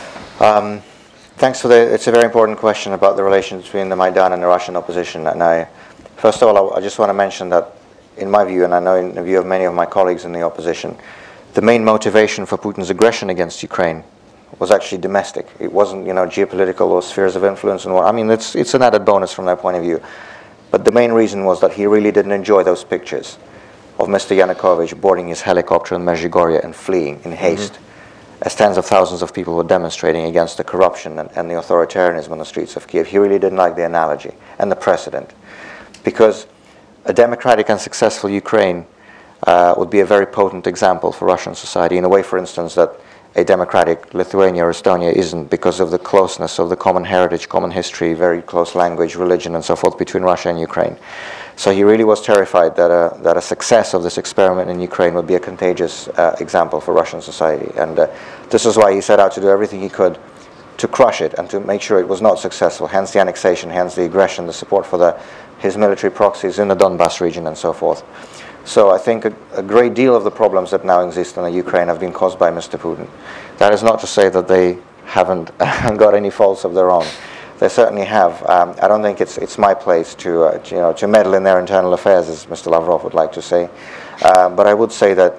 Thanks for it's a very important question about the relations between the Maidan and the Russian opposition. And first of all, I just want to mention that, in my view, and I know in the view of many of my colleagues in the opposition, the main motivation for Putin's aggression against Ukraine was actually domestic. It wasn't, geopolitical or spheres of influence and what. I mean, it's an added bonus from their point of view. But the main reason was that he really didn't enjoy those pictures of Mr. Yanukovych boarding his helicopter in Medjugorje and fleeing in haste. As tens of thousands of people were demonstrating against the corruption and the authoritarianism on the streets of Kiev. He really didn't like the analogy and the precedent, because a democratic and successful Ukraine would be a very potent example for Russian society, in a way, for instance, that a democratic Lithuania or Estonia isn't, because of the closeness of the common heritage, common history, very close language, religion, and so forth between Russia and Ukraine. So he really was terrified that a success of this experiment in Ukraine would be a contagious example for Russian society. And this is why he set out to do everything he could to crush it and to make sure it was not successful, hence the annexation, hence the aggression, the support for his military proxies in the Donbass region and so forth. So I think a great deal of the problems that now exist in the Ukraine have been caused by Mr. Putin. That is not to say that they haven't got any faults of their own. They certainly have. I don't think it's my place to meddle in their internal affairs, as Mr. Lavrov would like to say. But I would say that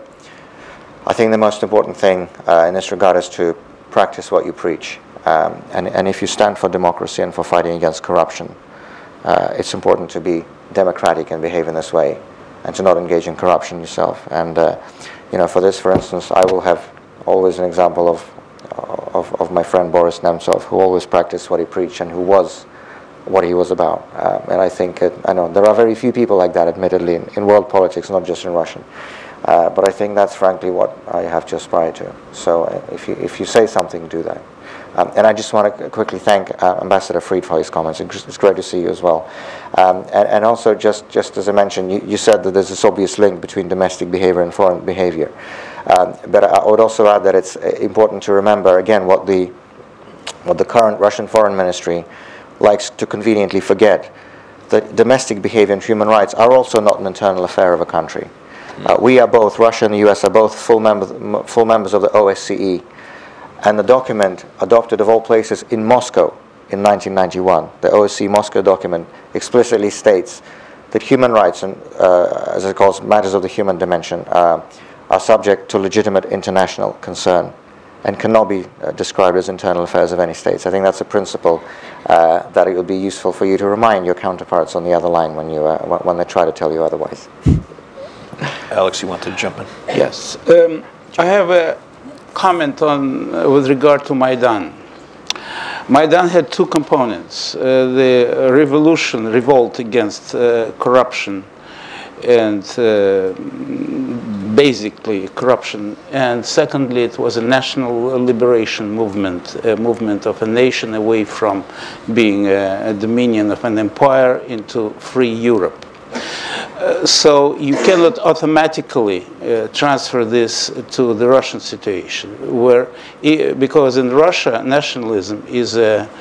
I think the most important thing in this regard is to practice what you preach. And if you stand for democracy and for fighting against corruption, it's important to be democratic and behave in this way, and to not engage in corruption yourself. And for this, for instance, I will have always an example of my friend Boris Nemtsov, who always practiced what he preached and who was what he was about. And I think, I know there are very few people like that, admittedly, in world politics, not just in Russian. But I think that's frankly what I have to aspire to. So if you say something, do that. And I just want to quickly thank Ambassador Fried for his comments. It's great to see you as well. And also, just as I mentioned, you said that there's this obvious link between domestic behavior and foreign behavior. But I would also add that it's important to remember, again, what the current Russian Foreign Ministry likes to conveniently forget, that domestic behavior and human rights are also not an internal affair of a country. We are both, Russia and the US are both full members of the OSCE. And the document adopted of all places in Moscow in 1991, the OSCE Moscow document, explicitly states that human rights, and as it calls matters of the human dimension, are subject to legitimate international concern and cannot be described as internal affairs of any states. I think that's a principle that it would be useful for you to remind your counterparts on the other line when they try to tell you otherwise. Alex, you want to jump in? Yes. I have a comment with regard to Maidan. Maidan had two components: the revolt against corruption, and basically corruption. And secondly, it was a national liberation movement, a movement of a nation away from being a dominion of an empire into free Europe. So you cannot automatically transfer this to the Russian situation, where, because in Russia, nationalism is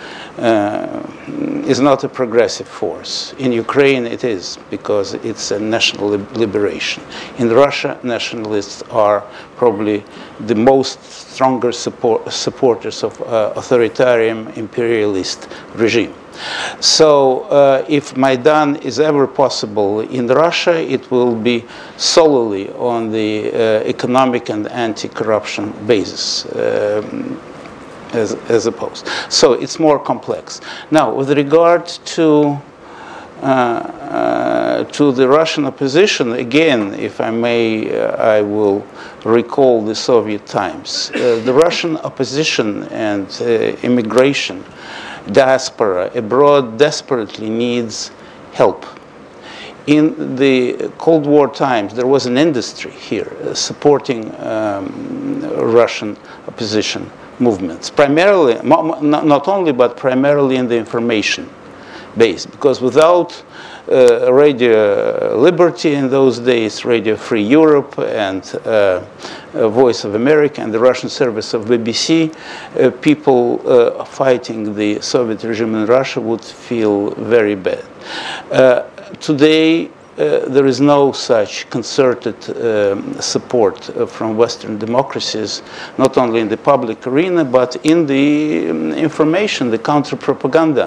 not a progressive force. In Ukraine, it is, because it's a national liberation. In Russia, nationalists are probably the most stronger supporters of authoritarian imperialist regime. So if Maidan is ever possible in Russia, it will be solely on the economic and anti-corruption basis. As opposed. So it's more complex. Now, with regard to the Russian opposition, again, if I may, I will recall the Soviet times. The Russian opposition and immigration, diaspora abroad desperately needs help. In the Cold War times, there was an industry here supporting Russian opposition movements, primarily, not only, but primarily in the information base, because without Radio Liberty in those days, Radio Free Europe, and Voice of America, and the Russian service of BBC, people fighting the Soviet regime in Russia would feel very bad. Today, there is no such concerted support from Western democracies, not only in the public arena, but in the information, the counter-propaganda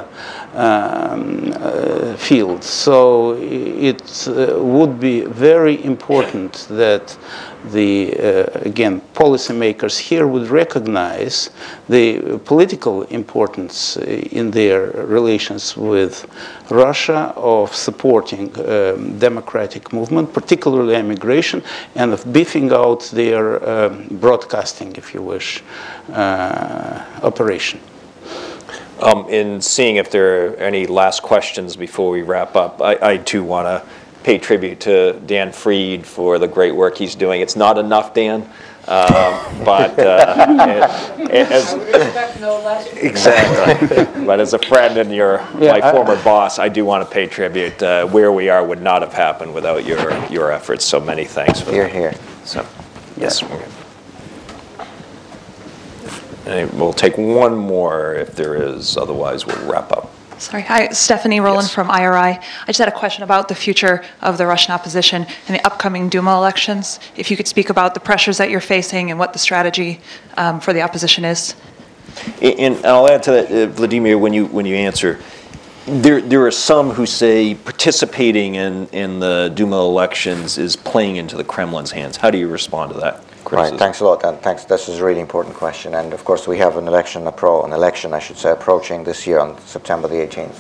field. So it would be very important that the, again, policymakers here would recognize the political importance in their relations with Russia of supporting democratic movement, particularly immigration, and of beefing out their broadcasting, if you wish, operation. In seeing if there are any last questions before we wrap up, I too want to pay tribute to Dan Fried for the great work he's doing. It's not enough, Dan, but exactly. But as a friend and my former boss, I do want to pay tribute. Where we are would not have happened without your efforts. So many thanks for that. Here. So, yes. And we'll take one more if there is. Otherwise, we'll wrap up. Sorry. Hi, Stephanie Rowland from IRI. I just had a question about the future of the Russian opposition in the upcoming Duma elections. If you could speak about the pressures that you're facing and what the strategy for the opposition is. And I'll add to that, Vladimir, when you answer, there are some who say participating in the Duma elections is playing into the Kremlin's hands. How do you respond to that criticism? Right, thanks a lot, and thanks. This is a really important question. And of course, we have an election, approaching this year on September the 18th.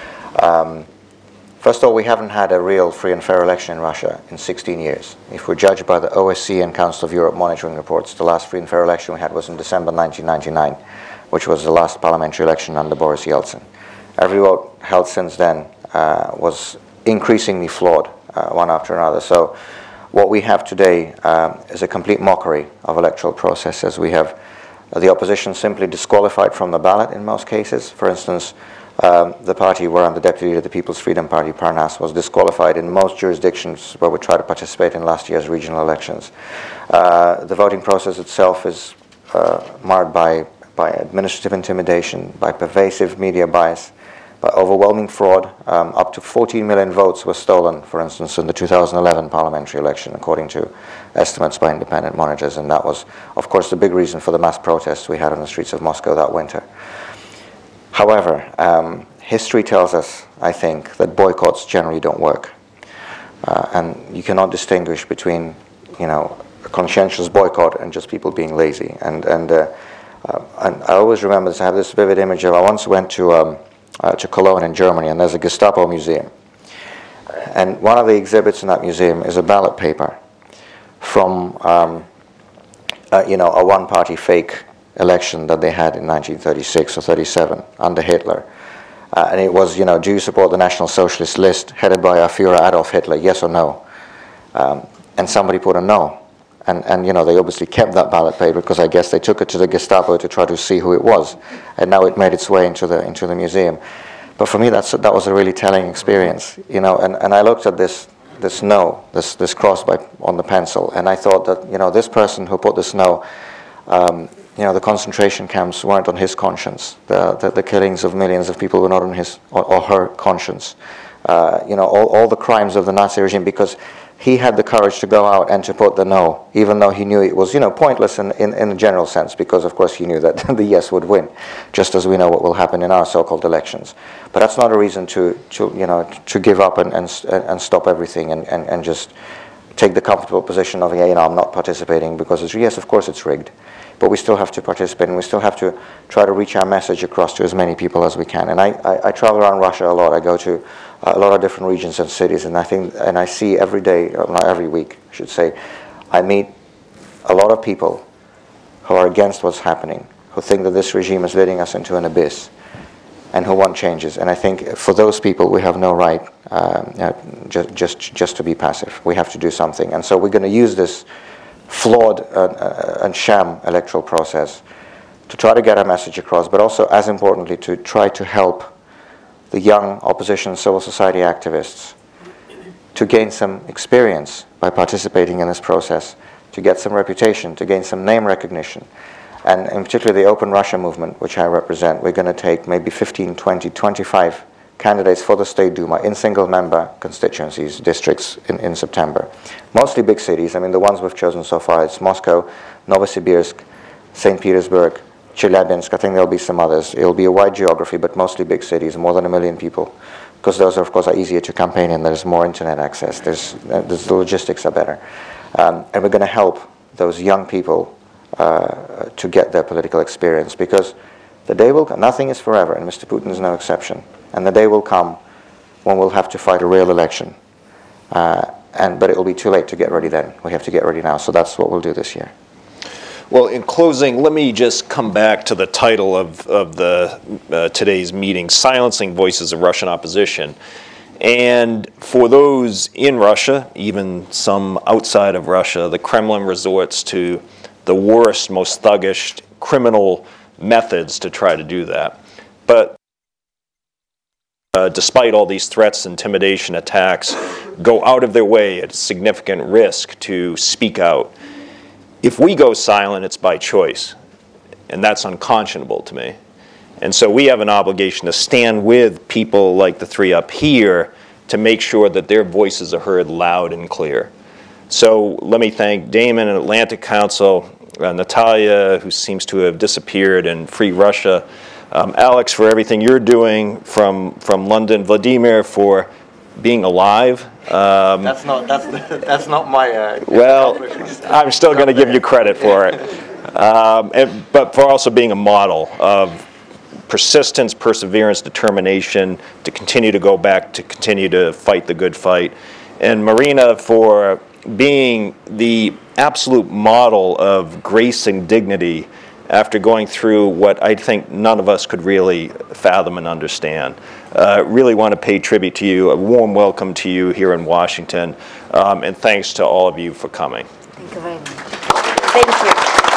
First of all, we haven't had a real free and fair election in Russia in 16 years. If we're judged by the OSCE and Council of Europe monitoring reports, the last free and fair election we had was in December 1999, which was the last parliamentary election under Boris Yeltsin. Every vote held since then was increasingly flawed, one after another. So what we have today is a complete mockery of electoral processes. We have the opposition simply disqualified from the ballot in most cases. For instance, the party where I'm the deputy leader, the People's Freedom Party, Parnas, was disqualified in most jurisdictions where we tried to participate in last year's regional elections. The voting process itself is marred by administrative intimidation, by pervasive media bias, by overwhelming fraud. Up to 14 million votes were stolen, for instance, in the 2011 parliamentary election, according to estimates by independent monitors. And that was, of course, the big reason for the mass protests we had on the streets of Moscow that winter. However, history tells us, I think, that boycotts generally don't work. And you cannot distinguish between, a conscientious boycott and just people being lazy. And I always remember this. I have this vivid image of, I once went to Cologne in Germany, and there's a Gestapo museum. And one of the exhibits in that museum is a ballot paper from, a one-party fake election that they had in 1936 or 37 under Hitler. And it was, do you support the National Socialist list headed by our Führer Adolf Hitler, yes or no? And somebody put a no. And they obviously kept that ballot paper because I guess they took it to the Gestapo to try to see who it was. And now it made its way into the museum. But for me, that was a really telling experience, and I looked at this no, this cross on the pencil, and I thought that, this person who put this no, the concentration camps weren't on his conscience. The killings of millions of people were not on his or her conscience. All the crimes of the Nazi regime, because he had the courage to go out and to put the no, even though he knew it was, pointless in a general sense, because of course he knew that the yes would win, just as we know what will happen in our so-called elections. But that's not a reason to give up and stop everything and just take the comfortable position of, I'm not participating because it's, yes, of course it's rigged. But we still have to participate, and we still have to try to reach our message across to as many people as we can. And I travel around Russia a lot. I go to a lot of different regions and cities, and I see every day, not every week, I should say, I meet a lot of people who are against what's happening, who think that this regime is leading us into an abyss, and who want changes. And I think for those people, we have no right just to be passive. We have to do something. And so we're going to use this flawed and sham electoral process to try to get our message across, but also, as importantly, to try to help the young opposition civil society activists to gain some experience by participating in this process, to get some reputation, to gain some name recognition. And in particular, the Open Russia movement, which I represent, we're going to take maybe 15, 20, 25 candidates for the State Duma in single-member constituencies, districts in September. Mostly big cities. I mean, the ones we've chosen so far, it's Moscow, Novosibirsk, St. Petersburg, Chelyabinsk. I think there'll be some others. It'll be a wide geography, but mostly big cities, more than 1 million people, because those, of course, are easier to campaign in. There's more internet access. The logistics are better. And we're going to help those young people to get their political experience, because the day will come. Nothing is forever, and Mr. Putin is no exception. And the day will come when we'll have to fight a real election. But it will be too late to get ready then. We have to get ready now. So that's what we'll do this year. Well, in closing, let me just come back to the title of today's meeting, Silencing Voices of Russian Opposition. And for those in Russia, even some outside of Russia, the Kremlin resorts to the worst, most thuggish criminal methods to try to do that. But despite all these threats, intimidation, attacks, go out of their way at significant risk to speak out. If we go silent, it's by choice, and that's unconscionable to me. And so we have an obligation to stand with people like the three up here to make sure that their voices are heard loud and clear. So let me thank Damon and Atlantic Council, Natalia, who seems to have disappeared, and Free Russia, Alex, for everything you're doing from London, Vladimir, for being alive. That's not my. Well, I'm still going to give you credit for it, but for also being a model of persistence, perseverance, determination to continue to go back, to continue to fight the good fight, and Marina for being the absolute model of grace and dignity after going through what I think none of us could really fathom and understand. Really want to pay tribute to you, a warm welcome to you here in Washington, and thanks to all of you for coming. Thank you very much. Thank you.